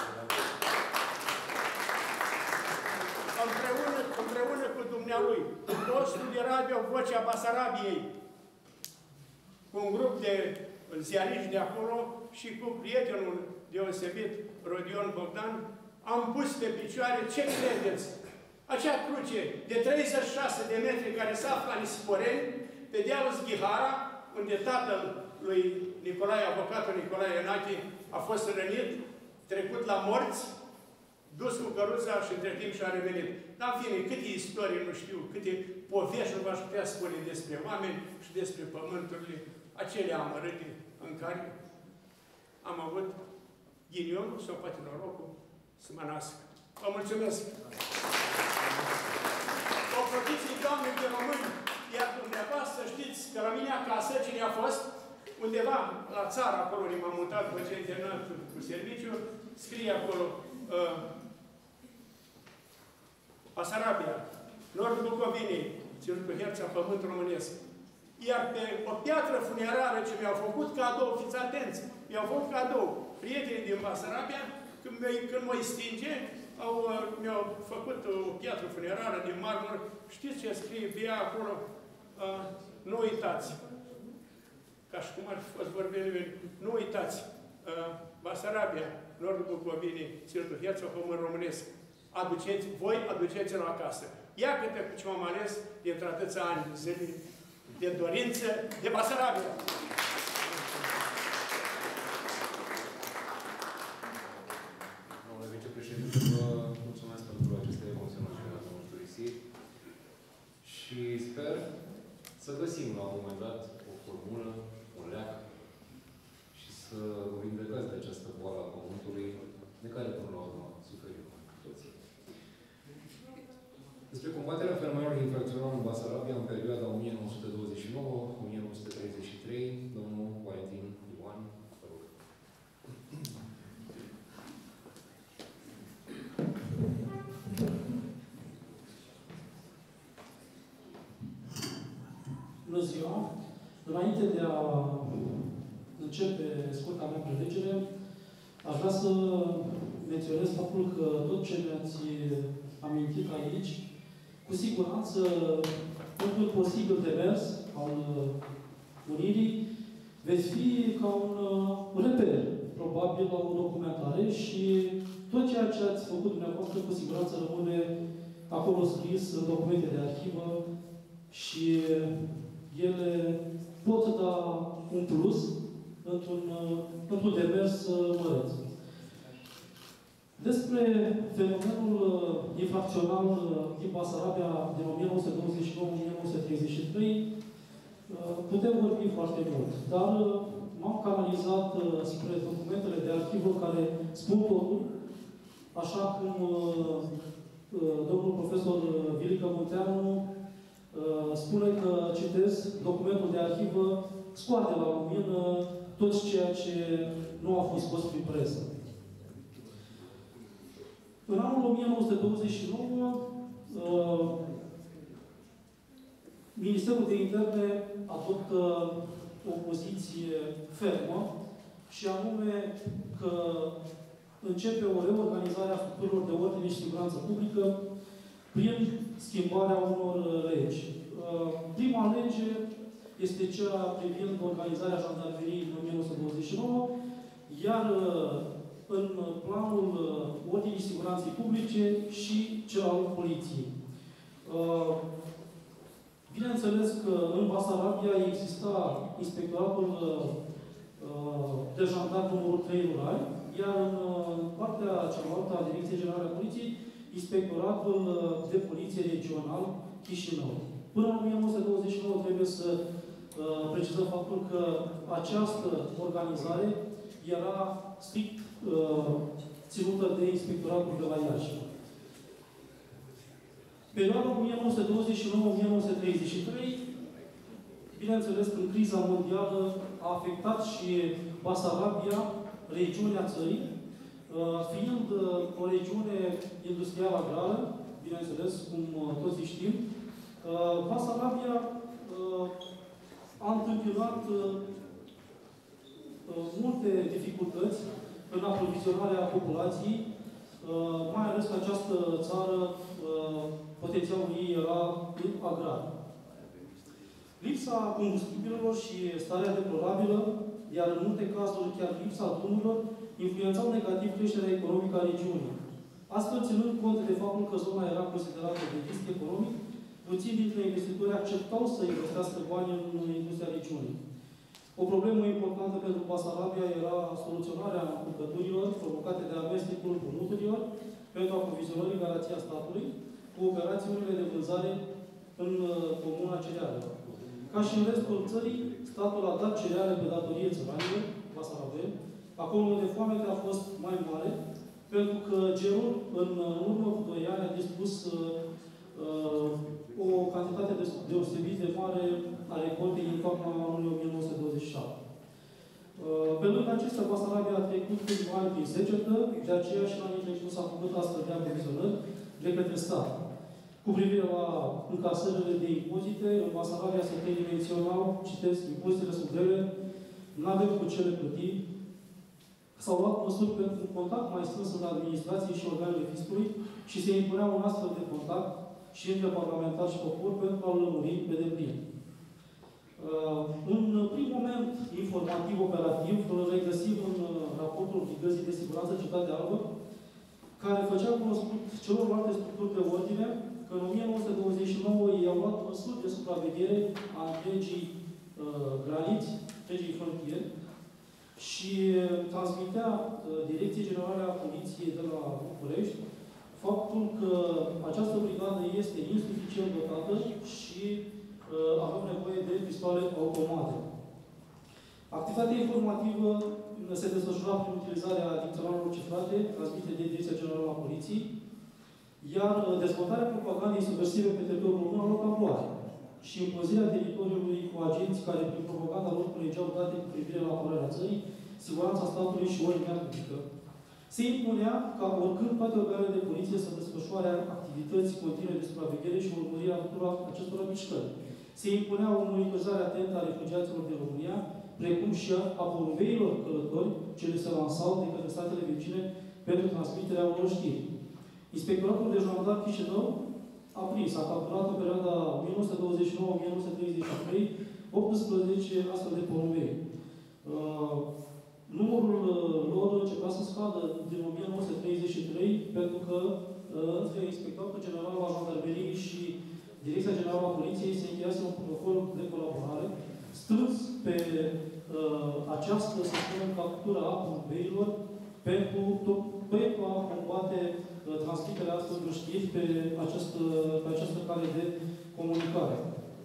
împreună cu dumnealui, postul de radio Vocea Basarabiei, cu un grup de ziariști de acolo și cu prietenul deosebit, Rodion Bogdan, am pus pe picioare, ce credeți? Acea cruce de 36 de metri care se află în Sporeni, pe dealul Zghihara, unde tatăl lui Nicolae, avocatul Nicolae Ienache, a fost rănit, trecut la morți, dus cu căruța și între timp și-a revenit. Dar, în fine, câte istorii nu știu, câte povești nu v-aș putea spune despre oameni și despre pământurile acelea amărâte în care am avut ghinionul sau poate norocul să mă nasc. Vă mulțumesc! Ocrotiți-i, Doamne, de români, iar dumneavoastră știți că la mine acasă, cine a fost, undeva la țară, acolo unde m-am mutat după ce internat cu serviciu, scrie acolo Basarabia, Nordul Bucovinei, Ținutul Herța, Pământ Românesc. Iar pe o piatră funerară ce mi-au făcut cadou, fiți atenți, mi-au făcut cadou prietenii din Basarabia, când mă stinge, mi-au făcut o piatră funerară din marmură. Știți ce scrie pe ea acolo? Nu uitați. Ca și cum ar fi fost vorbire, nu uitați. Basarabia, Nordul Bucovinei, Ținutul Herța, Pământ Românesc. Voi aduceți-l acasă. Iată cu ce m-am ales pentru atâția ani de zile de dorință de Basarabia. Domnule vicepreședinte, vă mulțumesc pentru aceste emoționări și ați mărturisit și sper să găsim la un moment dat o formulă, un leac și să vă vindecați de această boală a Pământului de care până la urmă suferim cu toții. Despre combaterea fenomenului infracțional în Basarabia în perioada 1929-1933, domnul Valentin Ioan, vă rog. Bună ziua! Înainte de a începe scurta mea prelegere, aș vrea să menționez faptul că tot ce mi-ați amintit aici, cu siguranță, într-un posibil demers al unirii, veți fi ca un reper, probabil, la o documentare și tot ceea ce ați făcut dumneavoastră, cu siguranță, rămâne acolo scris în documente de arhivă și ele pot da un plus într-un demers măreț. Despre fenomenul infracțional din Basarabia din 1929-1933 putem vorbi foarte mult, dar m-am canalizat spre documentele de arhivă care spun totul, așa cum domnul profesor Vilica Munteanu spune că, citez, documentul de arhivă scoate la lumină tot ceea ce nu a fost scos prin presă. În anul 1929, Ministerul de Interne adoptă o poziție fermă și anume că începe o reorganizare a structurilor de ordine și siguranță publică prin schimbarea unor legi. Prima lege este cea privind organizarea jandarmeriei în 1929, iar în planul ordinii și siguranței publice și cel al poliției. Bineînțeles că în Basarabia exista inspectoratul de jandarm numărul 3 rural, iar în partea cealaltă a Direcției Generale a Poliției, inspectoratul de poliție regional Chișinău. Până în 1929 trebuie să precizăm faptul că această organizare era strict ținută de inspectoratul de la Iași. Perioada 1929-1933, bineînțeles, când criza mondială a afectat și Basarabia, regiunea țării, fiind o regiune industrială agrară, bineînțeles, cum toți știm, Basarabia a întâmpinat multe dificultăți în aprovizionarea populației, mai ales că această țară, potențialul ei era agrar. Lipsa combustibililor și starea deplorabilă, iar în multe cazuri chiar lipsa drumurilor, influențau negativ creșterea economică a regiunii. Astfel, ținând cont de faptul că zona era considerată de risc economic, puțini dintre investitori acceptau să investească bani în industria regiunii. O problemă importantă pentru Basarabia era soluționarea încurcăturilor provocate de amestecul împrumuturilor pentru aprovizionării garanția statului cu operațiunile de vânzare în comuna cerealelor. Ca și în restul țării, statul a dat cereale pe datorie țăranilor, Basarabia, acolo unde foamea a fost mai mare, pentru că gerul, în urmă cu 2 ani, a dispus o cantitate deosebit de mare a recoltei în toamna anului 1927. Pe lângă acestea, Basarabia a trecut câțiva ani prin secetă, de aceea și în anii trecut s-a făcut astfel de aprovizionări de către stat. Cu privire la încasările de impozite, în Basarabia se menționau, citesc, impozitele sunt grele, nu avem cu ce le plăti. S-au luat măsuri pentru un contact mai strâns în administrație și organele fiscului și se impunea un astfel de contact și între parlamentar și popor pentru a-l lămuri pe deplin. Un prim moment informativ-operativ îl regăsim în raportul Brigăzii de Siguranță Cetatea Albă, care făcea cunoscut celorlalte structuri de ordine că că în 1929 ei au luat măsuri de supraveghere a întregii graniți, întregii frontiere, și transmitea Direcției Generale a Poliției de la București faptul că această brigadă este insuficient dotată și avem nevoie de pistoale automate. Activitatea informativă se desfășura prin utilizarea dicționarelor cifrate transmite de Direcția Generală a Poliției, iar dezvoltarea propagandei subversive pe teritoriul român a luat amploare și împăzirea teritoriului cu agenți care, prin propaganda lor, culegeau date cu privire la apărarea țării, siguranța statului și ordinea publică. Se impunea ca oricând toate organele de poliție să desfășoare activități continue de supraveghere și urmărirea tuturor acestor mișcări. Se impunea o monitorizare atentă a refugiaților din România, precum și a porumbeilor călători ce le se lansau de către statele vecine pentru transmiterea unor știri. Inspectoratul de Jandarmi Chișinău a capturat în perioada 1929-1933 18 astfel de porumbei. Numărul lor începea să scadă din 1933 pentru că între Inspectoratul General al Jandarmeriei și Direcția Generală a Poliției se încheiase un protocol de colaborare strâns pe această, să spunem, captură a porumbeilor pentru a combate transmiterea astfel de știri pe această cale de comunicare.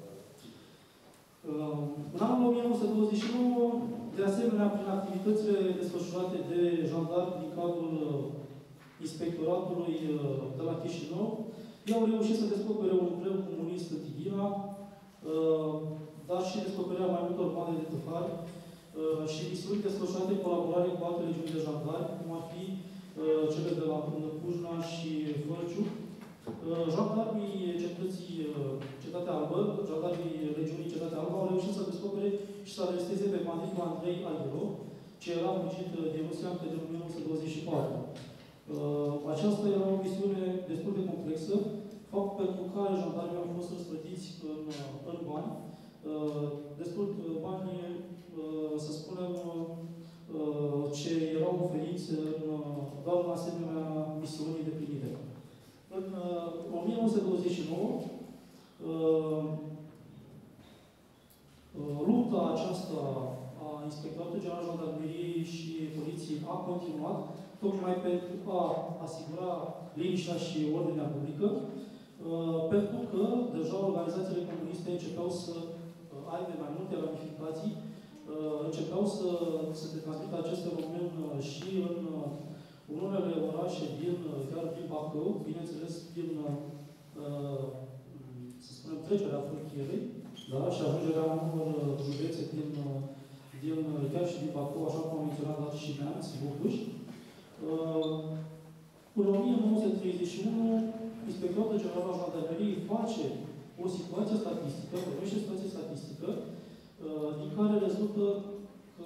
În anul 1929, de asemenea, prin activitățile desfășurate de jandarmi din cadrul Inspectoratului de la Chișinău, ei au reușit să descopere un breu comunist în Tighina, dar și descoperirea mai multor bande de tâlhari și misiuni desfășurate în colaborare cu alte regiuni de jandarmi, cum ar fi cele de la Cujna și Vâlciu. Jandarmii Cetatea Albă, jandarmii regiunii Cetatea Albă, au reușit să descopere și să aresteze pe banditul Andrei Alghirov, ce era fugit din Rusia încă din 1924. Aceasta era o misiune destul de complexă, fapt pentru care jandarmii au fost răspătiți în bani, destul de bani, să spunem, ce erau oferiți doar în asemenea misiuni deplinite. În 1929, lupta aceasta a Inspectoratului General al Jandarmeriei și Poliției a continuat, tocmai pentru a asigura liniștea și ordinea publică, pentru că deja organizațiile comuniste începeau să aibă mai multe ramificații, începeau să se transmită acest fenomen și în unele orașe chiar din Bacău, bineînțeles, din, să spunem, trecerea frontierei, da? Și ajungerea în număr județe chiar și din Bacău, așa cum am menționat, dar și Neamț, Bucuș. În 1931, Inspectoratul General al Jandarmeriei face o situație statistică, vorbește situație statistică, din care rezultă că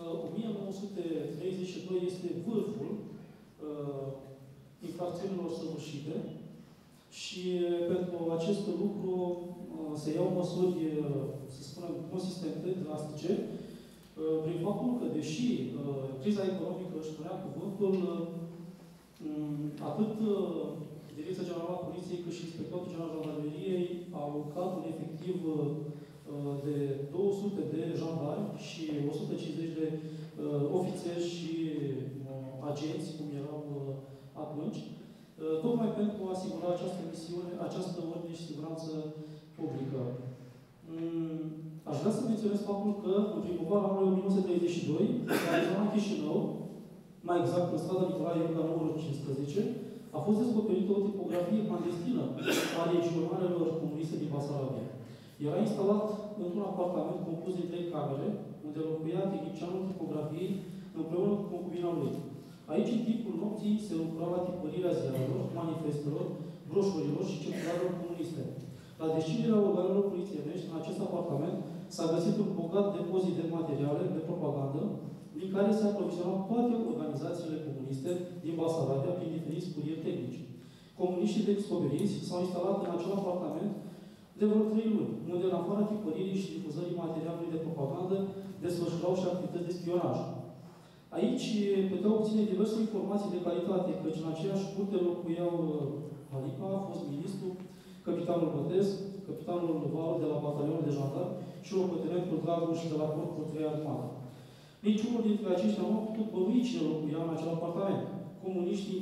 1932 este vârful infracțiunilor săvârșite și pentru acest lucru se iau măsuri, să spunem, consistente, drastice, prin faptul că, deși criza economică își punea cuvântul, atât Direcția Generală a Poliției, cât și Inspectoratul General al Jandarmeriei au alocat un efectiv de 200 de jandarmi și 150 de ofițeri și agenți, cum erau atunci, tocmai pentru a asigura această misiune, această ordine și siguranță publică. Aș vrea să menționez faptul că, în primăvara anului 1932, la zona Chișinău, mai exact în strada Nicolae Iorga numărul 15, a fost descoperită o tipografie clandestină a regionalelor comuniste din Basarabia. Era instalat într-un apartament compus din 3 camere, unde locuia tehnicianul tipografiei împreună cu concubina lui. Aici, în timpul nopții, se lucra la tipărirea ziarelor, manifestelor, broșurilor și circularelor comuniste. La deschiderea organelor polițienești, în acest apartament, s-a găsit un bogat depozit de materiale de propagandă, din care se aprovizionau toate organizațiile comuniste din Basarabia prin diferiți curieri tehnici. Comuniștii descoperiți s-au instalat în acel apartament de vreo 3 luni, unde, în afara tipăririi și difuzării materialului de propagandă, desfășurau și activități de spionaj. Aici puteau obține diverse informații de calitate, căci în aceeași curte locuiau Halipa, a fost ministru, capitanul Bătez, capitanul Valu de la batalionul de jandarmi și locotenentul Dragoș de la Corpul 3 Armată. Niciunul dintre aceștia nu a putut bănui cine locuia în acel apartament. Comuniștii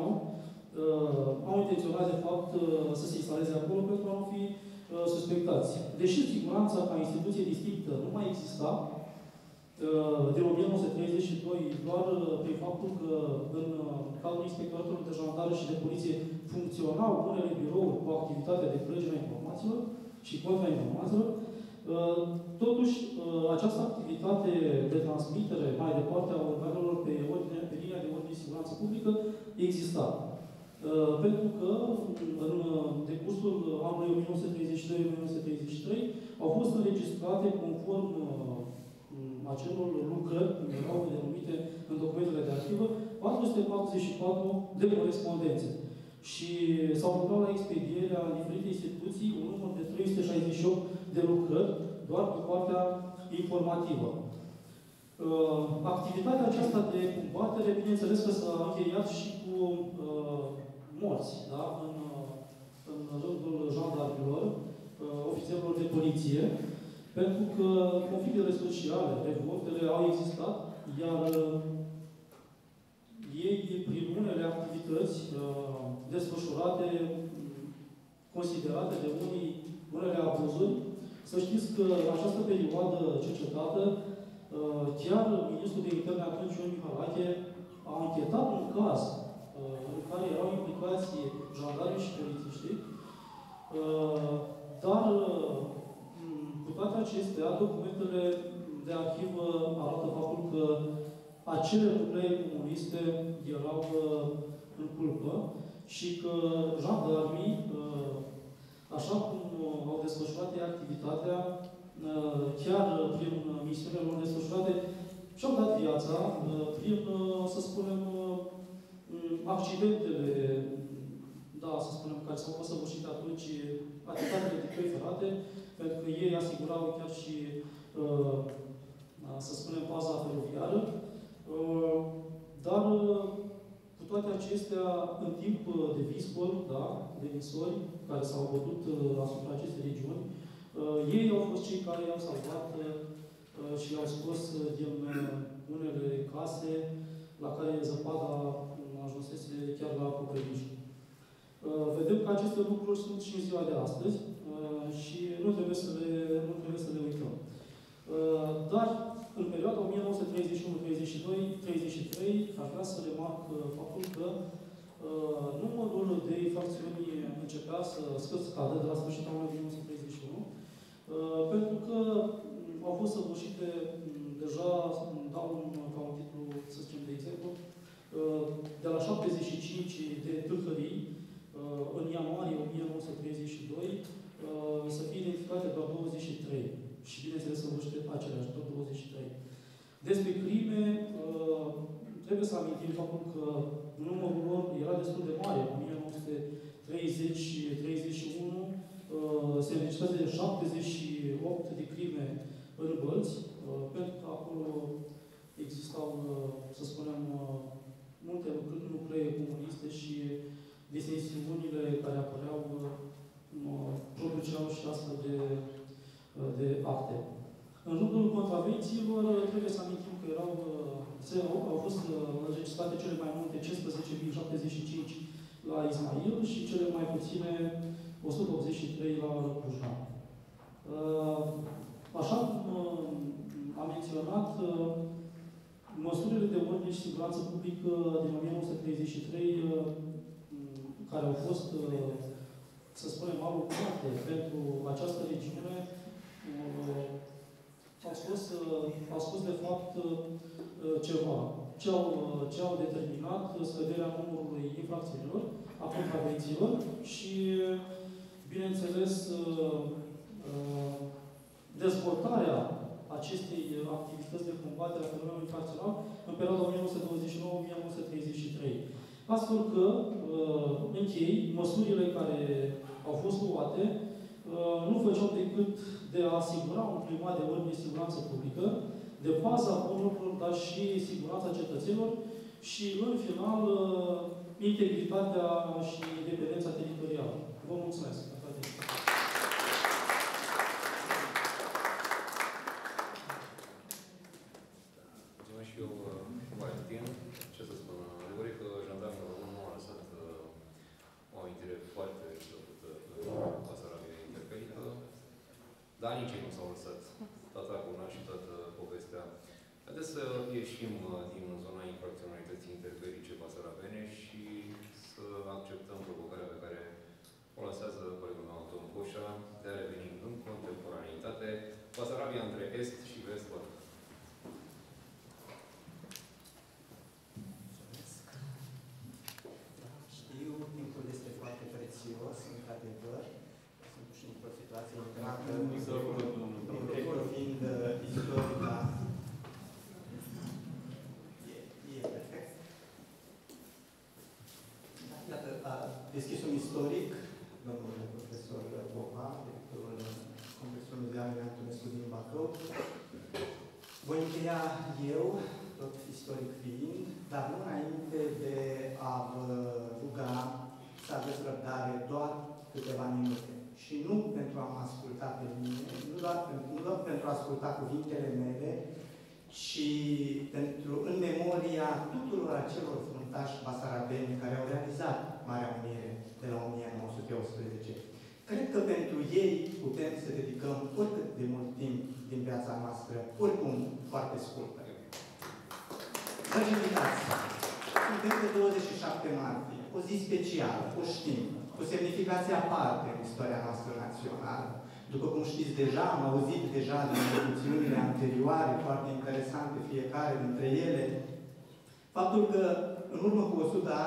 au intenționat, de fapt, să se instaleze acolo pentru a nu fi suspectați. Deși siguranța ca instituție distinctă nu mai exista, din 1932, doar prin faptul că în cadrul inspectoratelor de jandarmă și de poliție funcționau unele birouri cu activitatea de culegere a informațiilor și contrainformațiilor, totuși, această activitate de transmitere mai departe a organelor pe linia de ordine și siguranță publică exista. Pentru că în decursul anului 1932-1933 au fost înregistrate conform acelor lucrări, cum erau denumite în documentele de arhivă, 444 de corespondențe. Și s-au lucrat la expedierea în diferite instituții un număr de 368 de lucrări, doar pe partea informativă. Activitatea aceasta de combatere, bineînțeles că s-a încheiat și cu morți, da? în rândul jandarmilor, ofițerilor de poliție, pentru că conflictele sociale, revoltele au existat, iar ei, prin unele activități desfășurate, considerate de unele abuzuri, să știți că în această perioadă cercetată, chiar ministrul de interne atunci, Ion Mihalache, a anchetat un caz în care erau implicați jandarmi și polițiștii, dar cu toate acestea, documentele de arhivă arată faptul că acele nuclee comuniste erau în culpă și că jandarmii, așa cum au desfășurat activitatea, chiar prin misiunile lor desfășurate, și-au dat viața prin, să spunem, accidentele, da, să spunem, care s-au fost săvârșite atunci, atentatele de căi ferate, pentru că ei asigurau chiar și, să spunem, paza feroviară. Dar, cu toate acestea, în timp de viscol, da, de visori, care s-au bătut asupra acestei regiuni, ei au fost cei care i-au salvat și i-au scos din unele case la care zăpada ajunsese chiar la acoperiș. Vedem că aceste lucruri sunt și în ziua de astăzi și nu trebuie să le uităm. Dar, în perioada 1931-33, aș vrea să remarc faptul că numărul de infracțiuni începea să scadă de la sfârșitul anului 1931, pentru că au fost săvârșite deja, dau ca un titlu, să zicem, de exemplu, de la 75 de tâlhării, în ianuarie 1932, să fie identificate doar 23. Și, bineînțeles, săvârșite aceleași, tot 23. Despre crime, trebuie să amintim faptul că numărul lor era destul de mare. În 1930-31 se înregistrează de 78 de crime în Bălți, pentru că acolo existau, să spunem, multe nuclee comuniste și disensiunile care apăreau produceau și astfel de acte. În rândul contravențiilor, trebuie să amintim că au fost înregistrate cele mai multe 15.075 la Ismail și cele mai puține 183 la Cluj-Napoca. Așa cum am menționat, măsurile de ordine și siguranță publică din 1933, care au fost, să spunem, alocate pentru această regiune, au spus de fapt ceva. Ce au determinat scăderea numărului infracțiunilor, a contravențiilor și, bineînțeles, dezvoltarea acestei activități de combatere a fenomenului infracțional în perioada 1929-1933. Astfel că, închei, măsurile care au fost luate nu făceau decât de a asigura un climat de ordine și siguranță publică, de paza bunurilor, dar și siguranța cetățenilor și, în final, integritatea și independența teritorială. Vă mulțumesc! mulțumesc și eu, Valentin. Ce să spun, adevărat că jandarmul român nu a lăsat o amintire foarte plăcută în Basarabia interpelică, dar nici ei nu s-au lăsat. Toată acuna și toată povestea. Haideți să ieșim din zona infracționalității interbelice basarabene și să acceptăm provocarea pe care o lansează colegul meu, Anton Coșa, de a reveni în contemporaneitate. Basarabia între Est și Vest, văd. Știu, timpul este foarte prețios, într-adevăr. Sunt și într-o situație intrată, fiind istorica. E perfect. Iată, a deschis un istoric, domnul profesor Boba, directorul Complexului Muzeal Antonescu din Bacău. Voi încheia eu, tot istoric fiind, dar nu înainte de a vă ruga să aveți răbdare doar câteva minute. Și nu pentru a mă asculta pe mine, nu doar pentru a asculta cuvintele mele, ci pentru, în memoria tuturor acelor fruntași basarabeni care au realizat Marea Unire de la 1918. Cred că pentru ei putem să dedicăm oricât de mult timp din viața noastră, oricum foarte scurtă. Dragi invitați, suntem pe 27 martie, o zi specială, o știm, cu semnificație aparte în istoria noastră națională. După cum știți deja, am auzit deja din discuțiunile anterioare, foarte interesante fiecare dintre ele, faptul că în urmă cu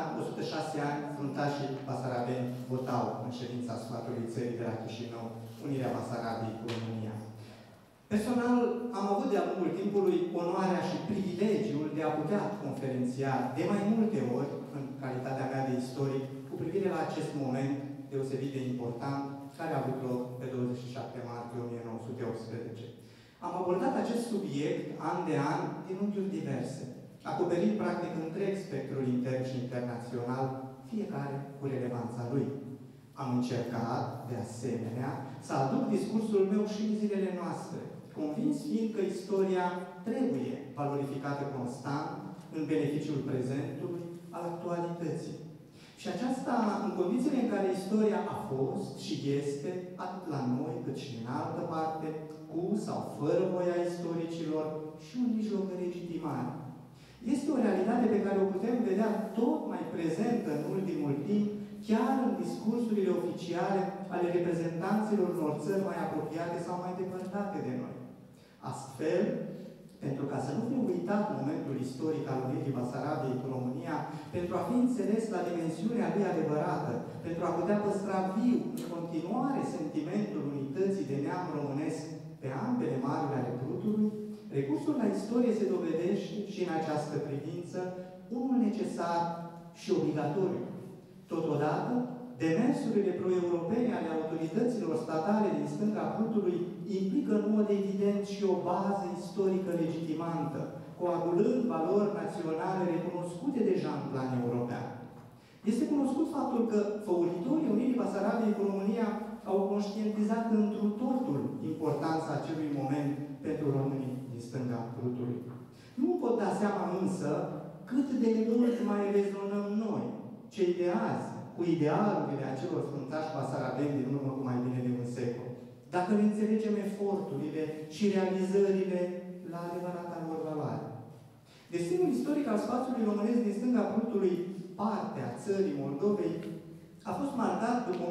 106 ani, fruntașii basarabeni votau în ședința Sfatului Țării de la Chișinău, unirea Basarabiei cu România. Personal, am avut de-a lungul timpului onoarea și privilegiul de a putea conferenția de mai multe ori, în calitatea mea de istoric, cu privire la acest moment deosebit de important, care a avut loc pe 27 martie 1918. Am abordat acest subiect an de an din unghiuri diverse, acoperind practic întreg spectrul intern și internațional, fiecare cu relevanța lui. Am încercat, de asemenea, să aduc discursul meu și în zilele noastre, convins fiind că istoria trebuie valorificată constant în beneficiul prezentului, al actualității. Și aceasta în condițiile în care istoria a fost și este, atât la noi cât și în altă parte, cu sau fără voia istoricilor și un mijloc de legitimare. Este o realitate pe care o putem vedea tot mai prezentă în ultimul timp, chiar în discursurile oficiale ale reprezentanților unor țări mai apropiate sau mai depărtate de noi. Astfel, pentru ca să nu fie uitat momentul istoric al unirii Basarabiei cu România, pentru a fi înțeles la dimensiunea lui adevărată, pentru a putea păstra viu în continuare sentimentul unității de neam românesc pe ambele maluri ale Prutului, recursul la istorie se dovedește și în această privință unul necesar și obligatoriu. Totodată, demersurile pro-europene ale autorităților statale din stânga Prutului implică în mod evident și o bază istorică legitimantă, coagulând valori naționale recunoscute deja în plan european. Este cunoscut faptul că făuritorii unirii Basarabiei cu România au conștientizat întru totul importanța acelui moment pentru românii din stânga Prutului. Nu pot da seama însă cât de mult mai rezonăm noi, cei de azi, cu idealurile acelor fruntași basarabeni din urmă cu mai bine de un secol. Dacă le înțelegem eforturile și realizările la adevărata lor valoare. Destinul istoric al spațiului românesc din stânga Prutului, partea țării Moldovei, a fost marcat după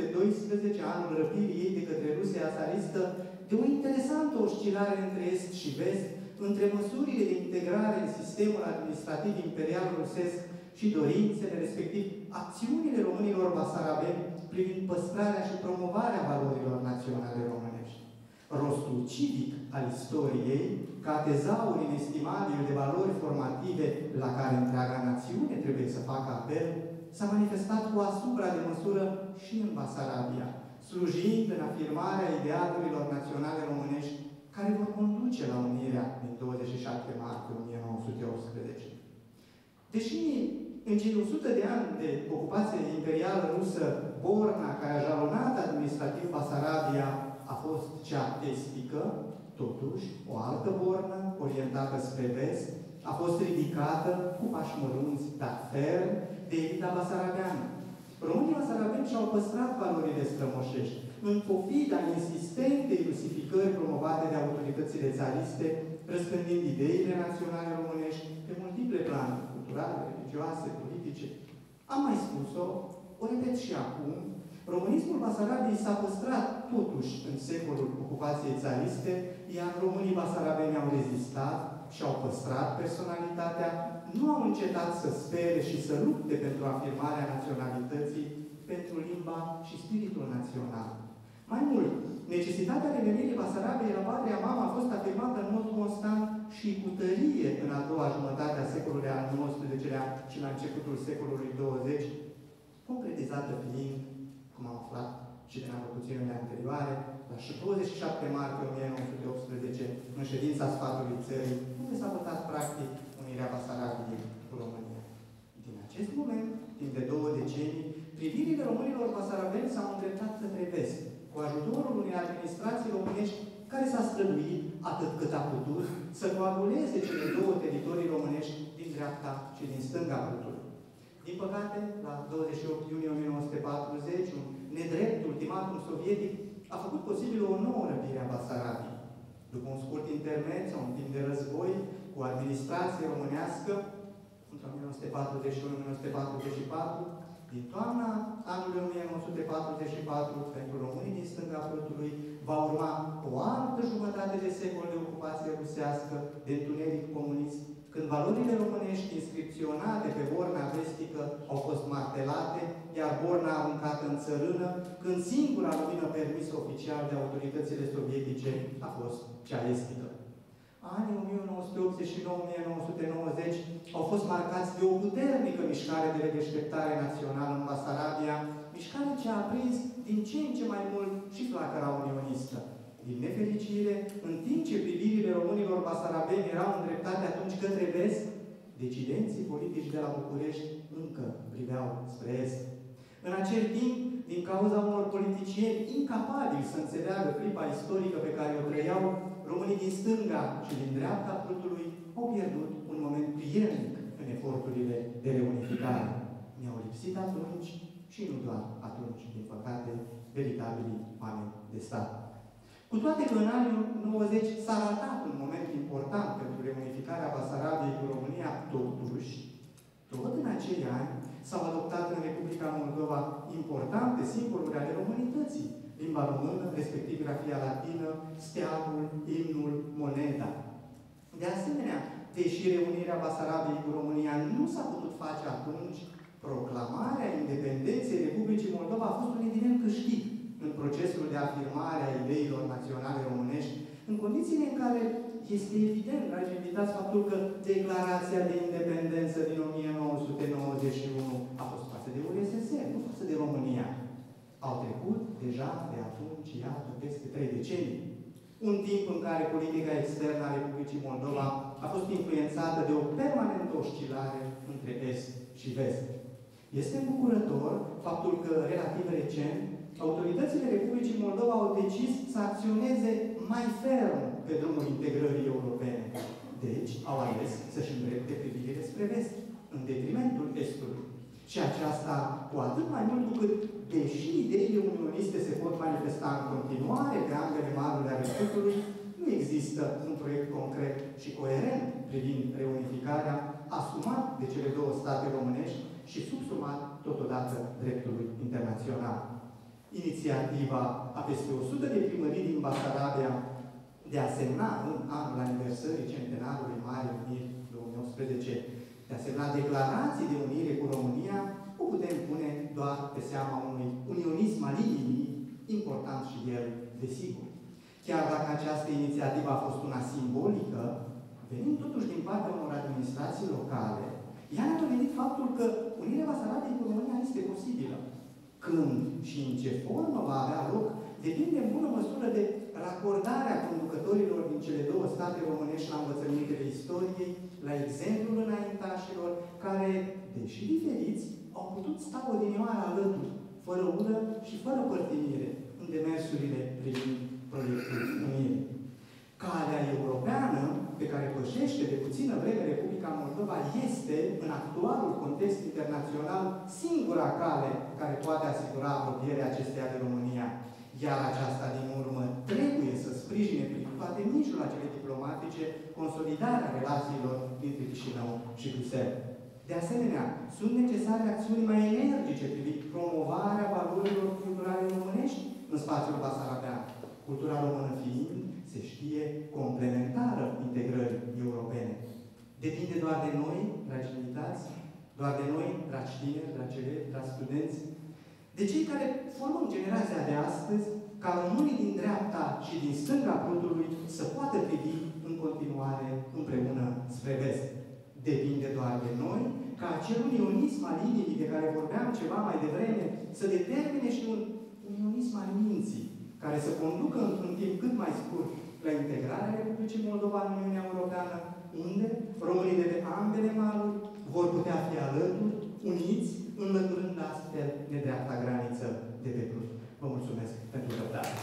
1812, anul răpirii ei de către Rusia țaristă, de o interesantă oscilare între Est și Vest, între măsurile de integrare în sistemul administrativ imperial rusesc și dorințele, respectiv acțiunile românilor basarabeni privind păstrarea și promovarea valorilor naționale românești. Rostul civic al istoriei, ca tezaur inestimabil de valori formative la care întreaga națiune trebuie să facă apel, s-a manifestat cu asupra de măsură și în Basarabia, slujind în afirmarea idealurilor naționale românești care vor conduce la unirea din 27 martie 1918. Deși în cei 100 de ani de ocupație imperială rusă, borna care a jalonat administrativ Basarabia a fost cea estică, totuși, o altă bornă, orientată spre vest, a fost ridicată cu pași mărunți, dar ferm, de elita basarabeană. Românii basarabeni și-au păstrat valorile strămoșești, în pofida insistentei rusificări promovate de autoritățile țariste, răspândind ideile naționale românești pe multiple planuri, culturale, religioase, politice. Am mai spus-o, o repet și acum, românismul Basarabiei s-a păstrat totuși în secolul ocupației țariste, iar românii basarabeni au rezistat și-au păstrat personalitatea, nu au încetat să spere și să lupte pentru afirmarea naționalității, pentru limba și spiritul național. Mai mult, necesitatea revenirii Basarabiei la patria mamă a fost afirmată în mod constant și cu tărie în a doua jumătate a secolului al XIX-lea și la începutul secolului 20, concretizată fiind, cum am aflat și din alocuțiunile anterioare, la 27 martie 1918, în ședința Sfatului Țării, unde s-a votat practic unirea Basarabiei cu România. Din acest moment, timp de 2 decenii, privirile românilor basarabeni s-au îndreptat către vest, cu ajutorul unei administrații românești care s-a străduit, atât cât a putut, să coaguleze cele 2 teritorii românești din dreapta și din stânga Prutului. Din păcate, la 28 iunie 1940, un nedrept ultimatum sovietic a făcut posibil o nouă răpire a Basarabiei. După un scurt intermediu sau un timp de război cu administrație românească, între 1941-1944, din toamna anului 1944, pentru românii din stânga Prutului, va urma o altă jumătate de secol de ocupație rusească, de întuneric comunist, când valorile românești inscripționate pe borna vestică au fost martelate, iar borna aruncată în țărână, când singura lumină permisă oficial de autoritățile sovietice a fost cea estică. Anii 1989-1990 au fost marcați de o puternică mișcare de redeșteptare națională în Basarabia, mișcare ce a aprins din ce în ce mai mult și flacăra unionistă. Din nefericire, în timp ce privirile românilor basarabeni erau îndreptate atunci către vest, decidenții politici de la București încă priveau spre est. În acel timp, din cauza unor politicieni incapabili să înțeleagă clipa istorică pe care o trăiau, românii din stânga și din dreapta Prutului au pierdut un moment prielnic în eforturile de reunificare. Ne-au lipsit atunci și nu doar atunci, din păcate, veritabilii oameni de stat. Cu toate că în anii 90 s-a ratat un moment important pentru reunificarea Basarabiei cu România, totuși, tot în acei ani s-au adoptat în Republica Moldova importante simboluri ale românității, limba română, respectiv grafia latină, steagul, imnul, moneda. De asemenea, deși reunirea Basarabiei cu România nu s-a putut face atunci, proclamarea independenței Republicii Moldova a fost un evident câștig în procesul de afirmare a ideilor naționale românești, în condițiile în care este evident, dragi invitați, faptul că Declarația de Independență din 1991 a fost față de URSS, nu față de România. Au trecut deja de atunci, iată, peste 3 decenii. Un timp în care politica externă a Republicii Moldova a fost influențată de o permanentă oscilare între Est și Vest. Este îmbucurător faptul că, relativ recent, autoritățile Republicii Moldova au decis să acționeze mai ferm pe drumul integrării europene. Deci, au ales să-și îndrepte privirile spre vest, în detrimentul Estului. Și aceasta cu atât mai mult cu cât, deși ideile unioniste se pot manifesta în continuare pe ambele maluri ale Prutului, nu există un proiect concret și coerent privind reunificarea, asumat de cele 2 state românești și subsumat totodată dreptului internațional. Inițiativa a peste 100 de primării din Basarabia de a semna în anul aniversării centenarului Marii Uniri 2018, de a semna declarații de unire cu România, o putem pune doar pe seama unui unionism al inimii, important și el, desigur. Chiar dacă această inițiativă a fost una simbolică, venind totuși din partea unor administrații locale, ea ne-a dovedit faptul că unirea Basarabiei cu România este posibilă. Când și în ce formă va avea loc, depinde în bună măsură de racordarea conducătorilor din cele 2 state românești la învățămintele istoriei, la exemplul înaintașilor, care, deși diferiți, au putut sta odinioară alături, fără ură și fără părtinire, în demersurile privind proiectul unirii. Calea europeană pe care pășește de puțină vreme Republica Moldova este, în actualul context internațional, singura cale care poate asigura apropierea acesteia de România. Iar aceasta, din urmă, trebuie să sprijine prin toate mijloacele diplomatice consolidarea relațiilor dintre Chișinău și Bruxelles. De asemenea, sunt necesare acțiuni mai energice privind promovarea valorilor culturale românești în spațiul basarabean. Cultura română fiind, se știe, complementară integrării europene. Depinde doar de noi, dragi invitați, doar de noi, dragi tineri, dragi elevi, dragi studenți, de cei care formăm generația de astăzi, ca românii din dreapta și din stânga prutului să poată privi în continuare împreună spre vest. Depinde doar de noi ca acel unionism al inimii de care vorbeam ceva mai devreme să determine și un unionism al minții, care să conducă într-un timp cât mai scurt la integrarea Republicii Moldova în Uniunea Europeană, unde românii de pe ambele maluri vor putea fi alături, uniți, înlăturând astfel nedreapta graniță de pe Prut. Vă mulțumesc pentru răbdare.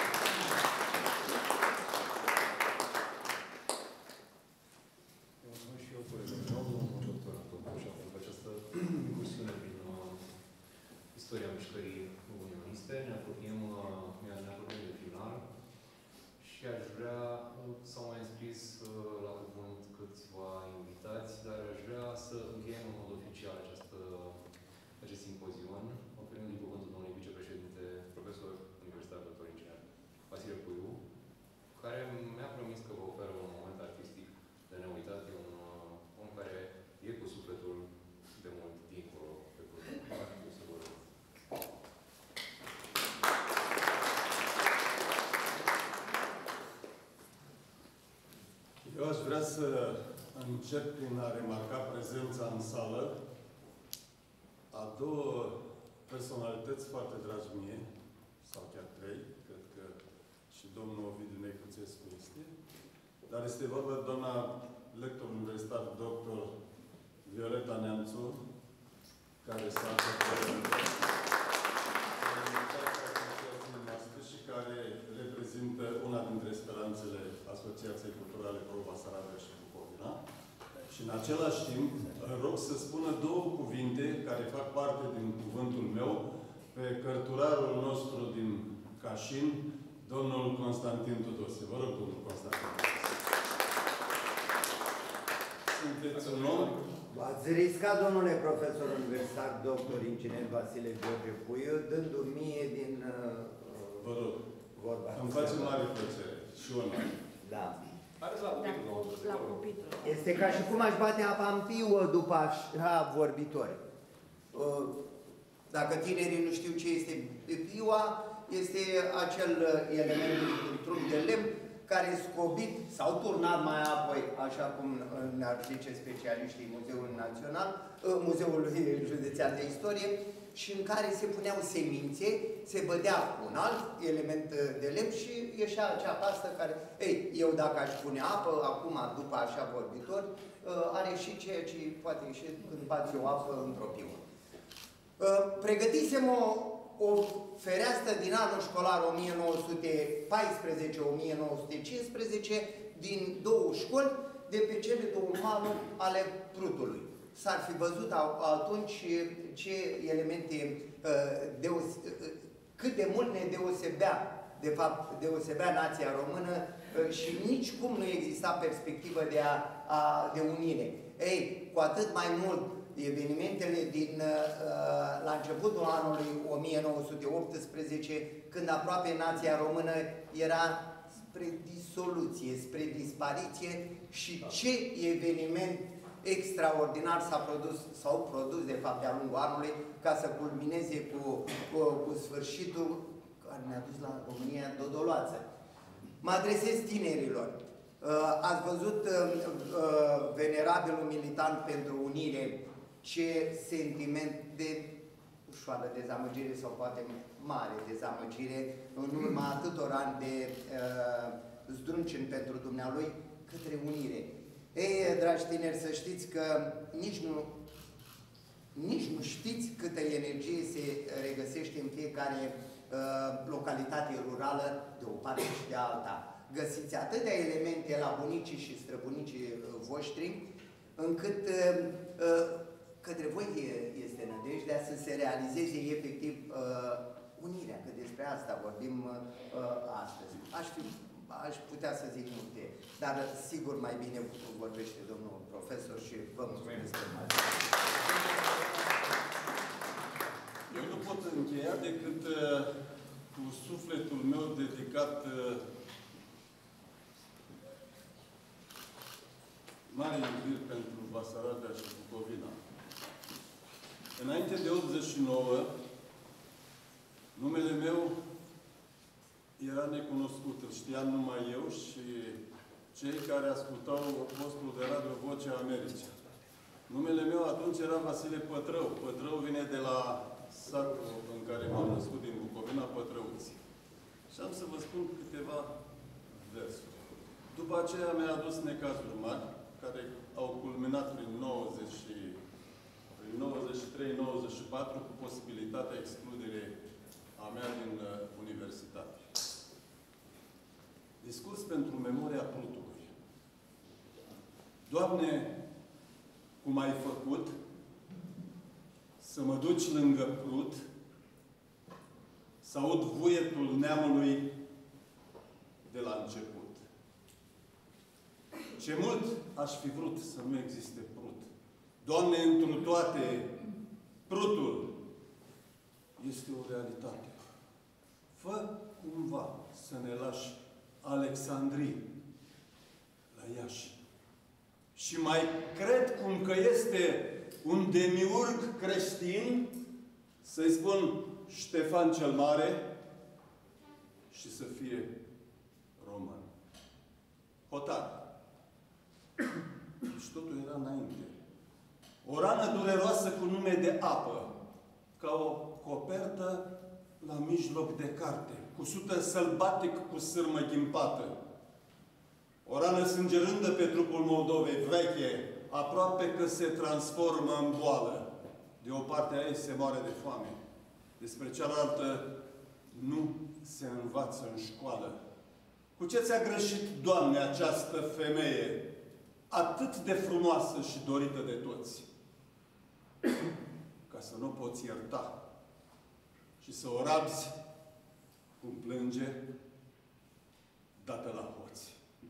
Mulțumesc și eu, colegul meu, domnul doctor Anton Coșa, pentru această incursiune prin istoria mișcării unioniste. Ne apropiem de final și aș vrea, s-au mai înscris la cuvânt câțiva invitați, dar aș vrea să încheiem în mod oficial acest simpozion, oferindu-i cuvântul domnului vicepreședinte, profesor universitar, doctor inginer Vasile Puiu, care mi-a promis că vă oferă un moment artistic de neuitat. E un om care e cu sufletul de mult dincolo pe Prut. Să vă rog. Eu aș vrea să încep prin a remarca prezența în sală a două personalități foarte dragi mie, sau chiar trei, cred că și domnul Ovidiu Necuțescu este, dar este vorba de doamna lector universitar, doctor Violeta Neamțu, care s-a și care reprezintă una dintre speranțele Asociației Culturale Pro-Basarabia și Bucovina. Și în același timp, rog să spună două cuvinte care fac parte din cuvântul meu pe cărturarul nostru din Cașin, domnul Constantin Tudose. Vă rog, domnul Constantin Tudose. Sunteți un om? V-ați riscat, domnule profesor universitar, doctor inginer Vasile George Puiu, dându-mi mie din Vă rog. vorba. Îmi face mare plăcere și onoare. Da. La pupitul. Este ca și cum aș bate apa în piuă după așa vorbitori. Dacă tinerii nu știu ce este piua, este acel element într-un de lemn care e scobit sau turnat mai apoi, așa cum ne-ar zice specialiștii Muzeului Național, Muzeul Județean de Istorie, și în care se puneau semințe, se bădea un alt element de lemn și ieșea acea pastă care... Ei, eu dacă aș pune apă, acum, după așa vorbitori, are și ceea ce poate ieși când bați o apă într-o piuă. Pregătisem o fereastră din anul școlar 1914-1915 din două școli de pe cele două maluri ale Prutului. S-ar fi văzut atunci ce elemente, cât de mult ne deosebea, de fapt, deosebea nația română și nici cum nu exista perspectivă de unire. Ei, cu atât mai mult, evenimentele la începutul anului 1918, când aproape nația română era spre disoluție, spre dispariție și ce eveniment extraordinar s-a produs, sau produs de fapt de-a lungul anului, ca să culmineze cu sfârșitul care ne-a dus la România dodoloață. Mă adresez tinerilor. Ați văzut venerabilul militant pentru unire, ce sentiment de ușoară dezamăgire sau poate mare dezamăgire în urma atâtor ani de zdruncin pentru dumnealui către unire. Ei, dragi tineri, să știți că nici nu știți câtă energie se regăsește în fiecare localitate rurală de o parte și de alta. găsiți atâtea elemente la bunicii și străbunicii voștri, încât către voi este nădejdea să se realizeze efectiv unirea, că despre asta vorbim astăzi. Aș putea să zic multe, dar sigur mai bine vorbește domnul profesor și vă mulțumesc. Eu nu pot încheia decât cu sufletul meu dedicat mare iubire pentru Basarabia și Bucovina. Înainte de 89, numele meu era necunoscut, îl știam numai eu și cei care ascultau postul de radio Vocea Americii. Numele meu atunci era Vasile Pătrău. Pătrău vine de la satul în care m-am născut din Bucovina, Pătrăuți. Și am să vă spun câteva versuri. După aceea mi-a adus necazuri mari, care au culminat prin 93-94 cu posibilitatea excluderii a mea din universitate. Discurs pentru memoria Prutului. Doamne, cum ai făcut să mă duci lângă Prut, să aud vuietul neamului de la început. Ce mult aș fi vrut să nu existe Prut. Doamne, întru toate, Prutul este o realitate. Fă cumva să ne lași Alexandrii la Iași. Și mai cred cum că este un demiurg creștin, să-i spun Ștefan cel Mare, și să fie roman. Hotar. Deci totul era înainte. O rană dureroasă cu nume de apă, ca o copertă la mijloc de carte, cusută sălbatic cu sârmă ghimpată. O rană sângerândă pe trupul Moldovei, veche, aproape că se transformă în boală. De o parte a ei se moare de foame. Despre cealaltă nu se învață în școală. Cu ce ți-a greșit, Doamne, această femeie, atât de frumoasă și dorită de toți, ca să nu poți ierta și să o rabzi cum plânge dată la hoți.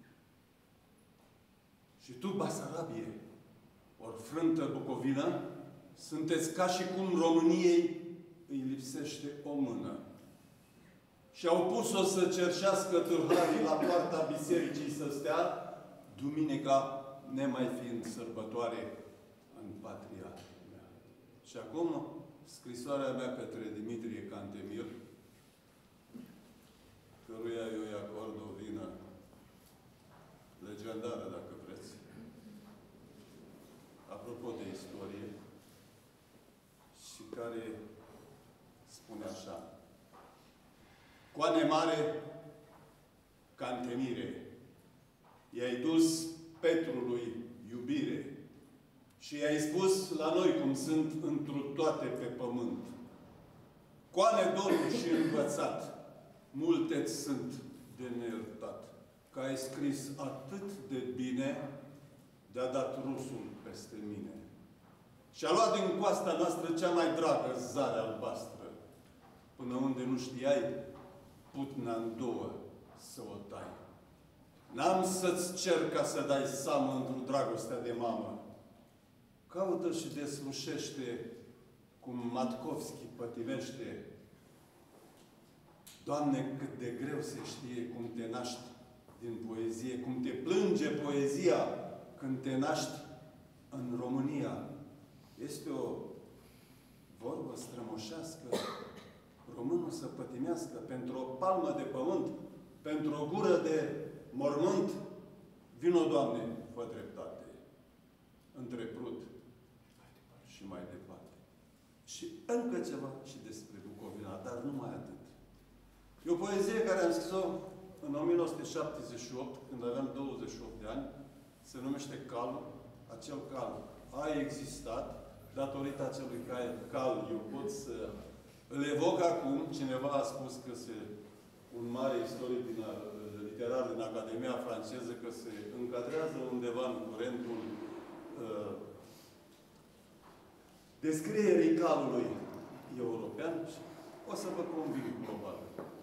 Și tu, Basarabie, ori frântă Bucovina, sunteți ca și cum României îi lipsește o mână. Și au pus-o să cerșească tâlharii la poarta bisericii să stea, duminica nemai fiind sărbătoare în patria mea. Și acum, scrisoarea mea către Dimitrie Cantemir, căruia eu îi acord o vină legendară, dacă vreți, apropo de istorie, și care spune așa: Coane mare, Cantemire, i-ai dus Petrului iubire și i-ai spus la noi cum sunt întru toate pe pământ. Coane dorul și învățat, multe sunt de neiertat, că ai scris atât de bine, de-a dat rusul peste mine. Și-a luat din coasta noastră cea mai dragă zare albastră, până unde nu știai, putna în două să o tai. N-am să-ți cer ca să dai seamă într-o dragostea de mamă. Caută și deslușește cum Matkovski pătimește. Doamne, cât de greu se știe cum te naști din poezie, cum te plânge poezia când te naști în România. Este o vorbă strămoșească. Românul să pătimească pentru o palmă de pământ, pentru o gură de mormânt. Vino, Doamne, fă dreptate între Prut și mai departe. Și încă ceva și despre Bucovina, dar numai atât. E o poezie care am scris-o în 1978, când aveam 28 de ani, se numește Cal. Acel cal a existat, datorită acelui cal eu pot să îl evoc acum. Cineva a spus că un mare istoric din literar din Academia franceză că se încadrează undeva în curentul descrierii calului european și o să vă conving global.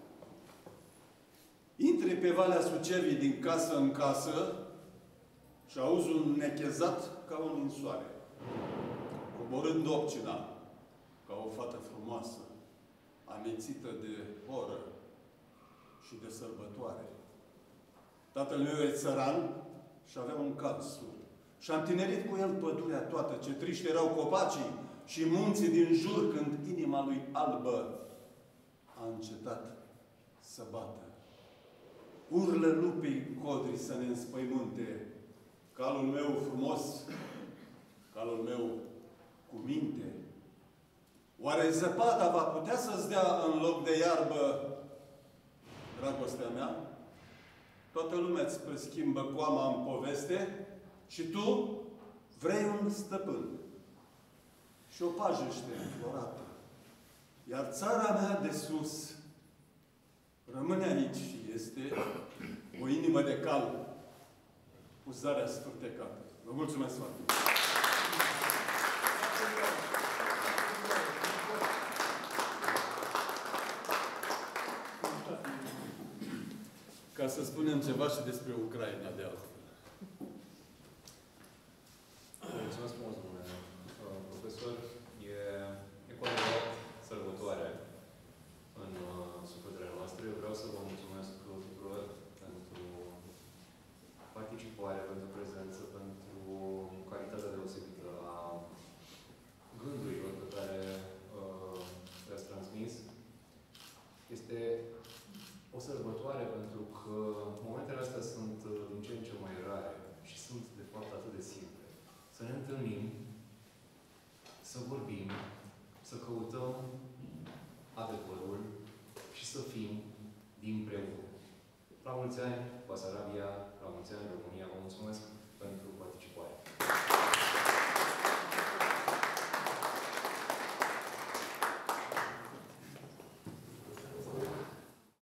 Intri pe Valea Sucevii din casă în casă și auzi un nechezat ca un ninsoare, coborând Opcina ca o fată frumoasă, amețită de oră și de sărbătoare. Tatăl meu e țăran și avea un cal surd. Și am tinerit cu el pădurea toată, ce triști erau copacii și munții din jur, când inima lui albă a încetat să bată. Urlă lupii codri să ne înspăimânte. Calul meu frumos, calul meu cu minte. Oare zăpada va putea să-ți dea în loc de iarbă dragostea mea? Toată lumea îți preschimbă coama în poveste și tu vrei un stăpân și o pajește înflorată. Iar țara mea de sus rămâne aici și este o inimă de cal cu zarea sfârtecată. Vă mulțumesc foarte mult! Ca să spunem ceva și despre Ucraina de altfel. Mulțumesc frumos, domnule profesor. E cu adevărat sărbătoare în sufletele noastre. Eu vreau să vă mulțumesc tuturor pentru participare, pentru prezență, pentru calitatea deosebită a gândurilor pe care le-ați transmis. Este o sărbătoare pentru că momentele astea sunt din ce în ce mai rare și sunt, de fapt, atât de simple. Să ne întâlnim, să vorbim, să căutăm adevărul și să fim dinpreună. La mulți ani, Basarabia, la mulți ani, România, vă mulțumesc pentru participare.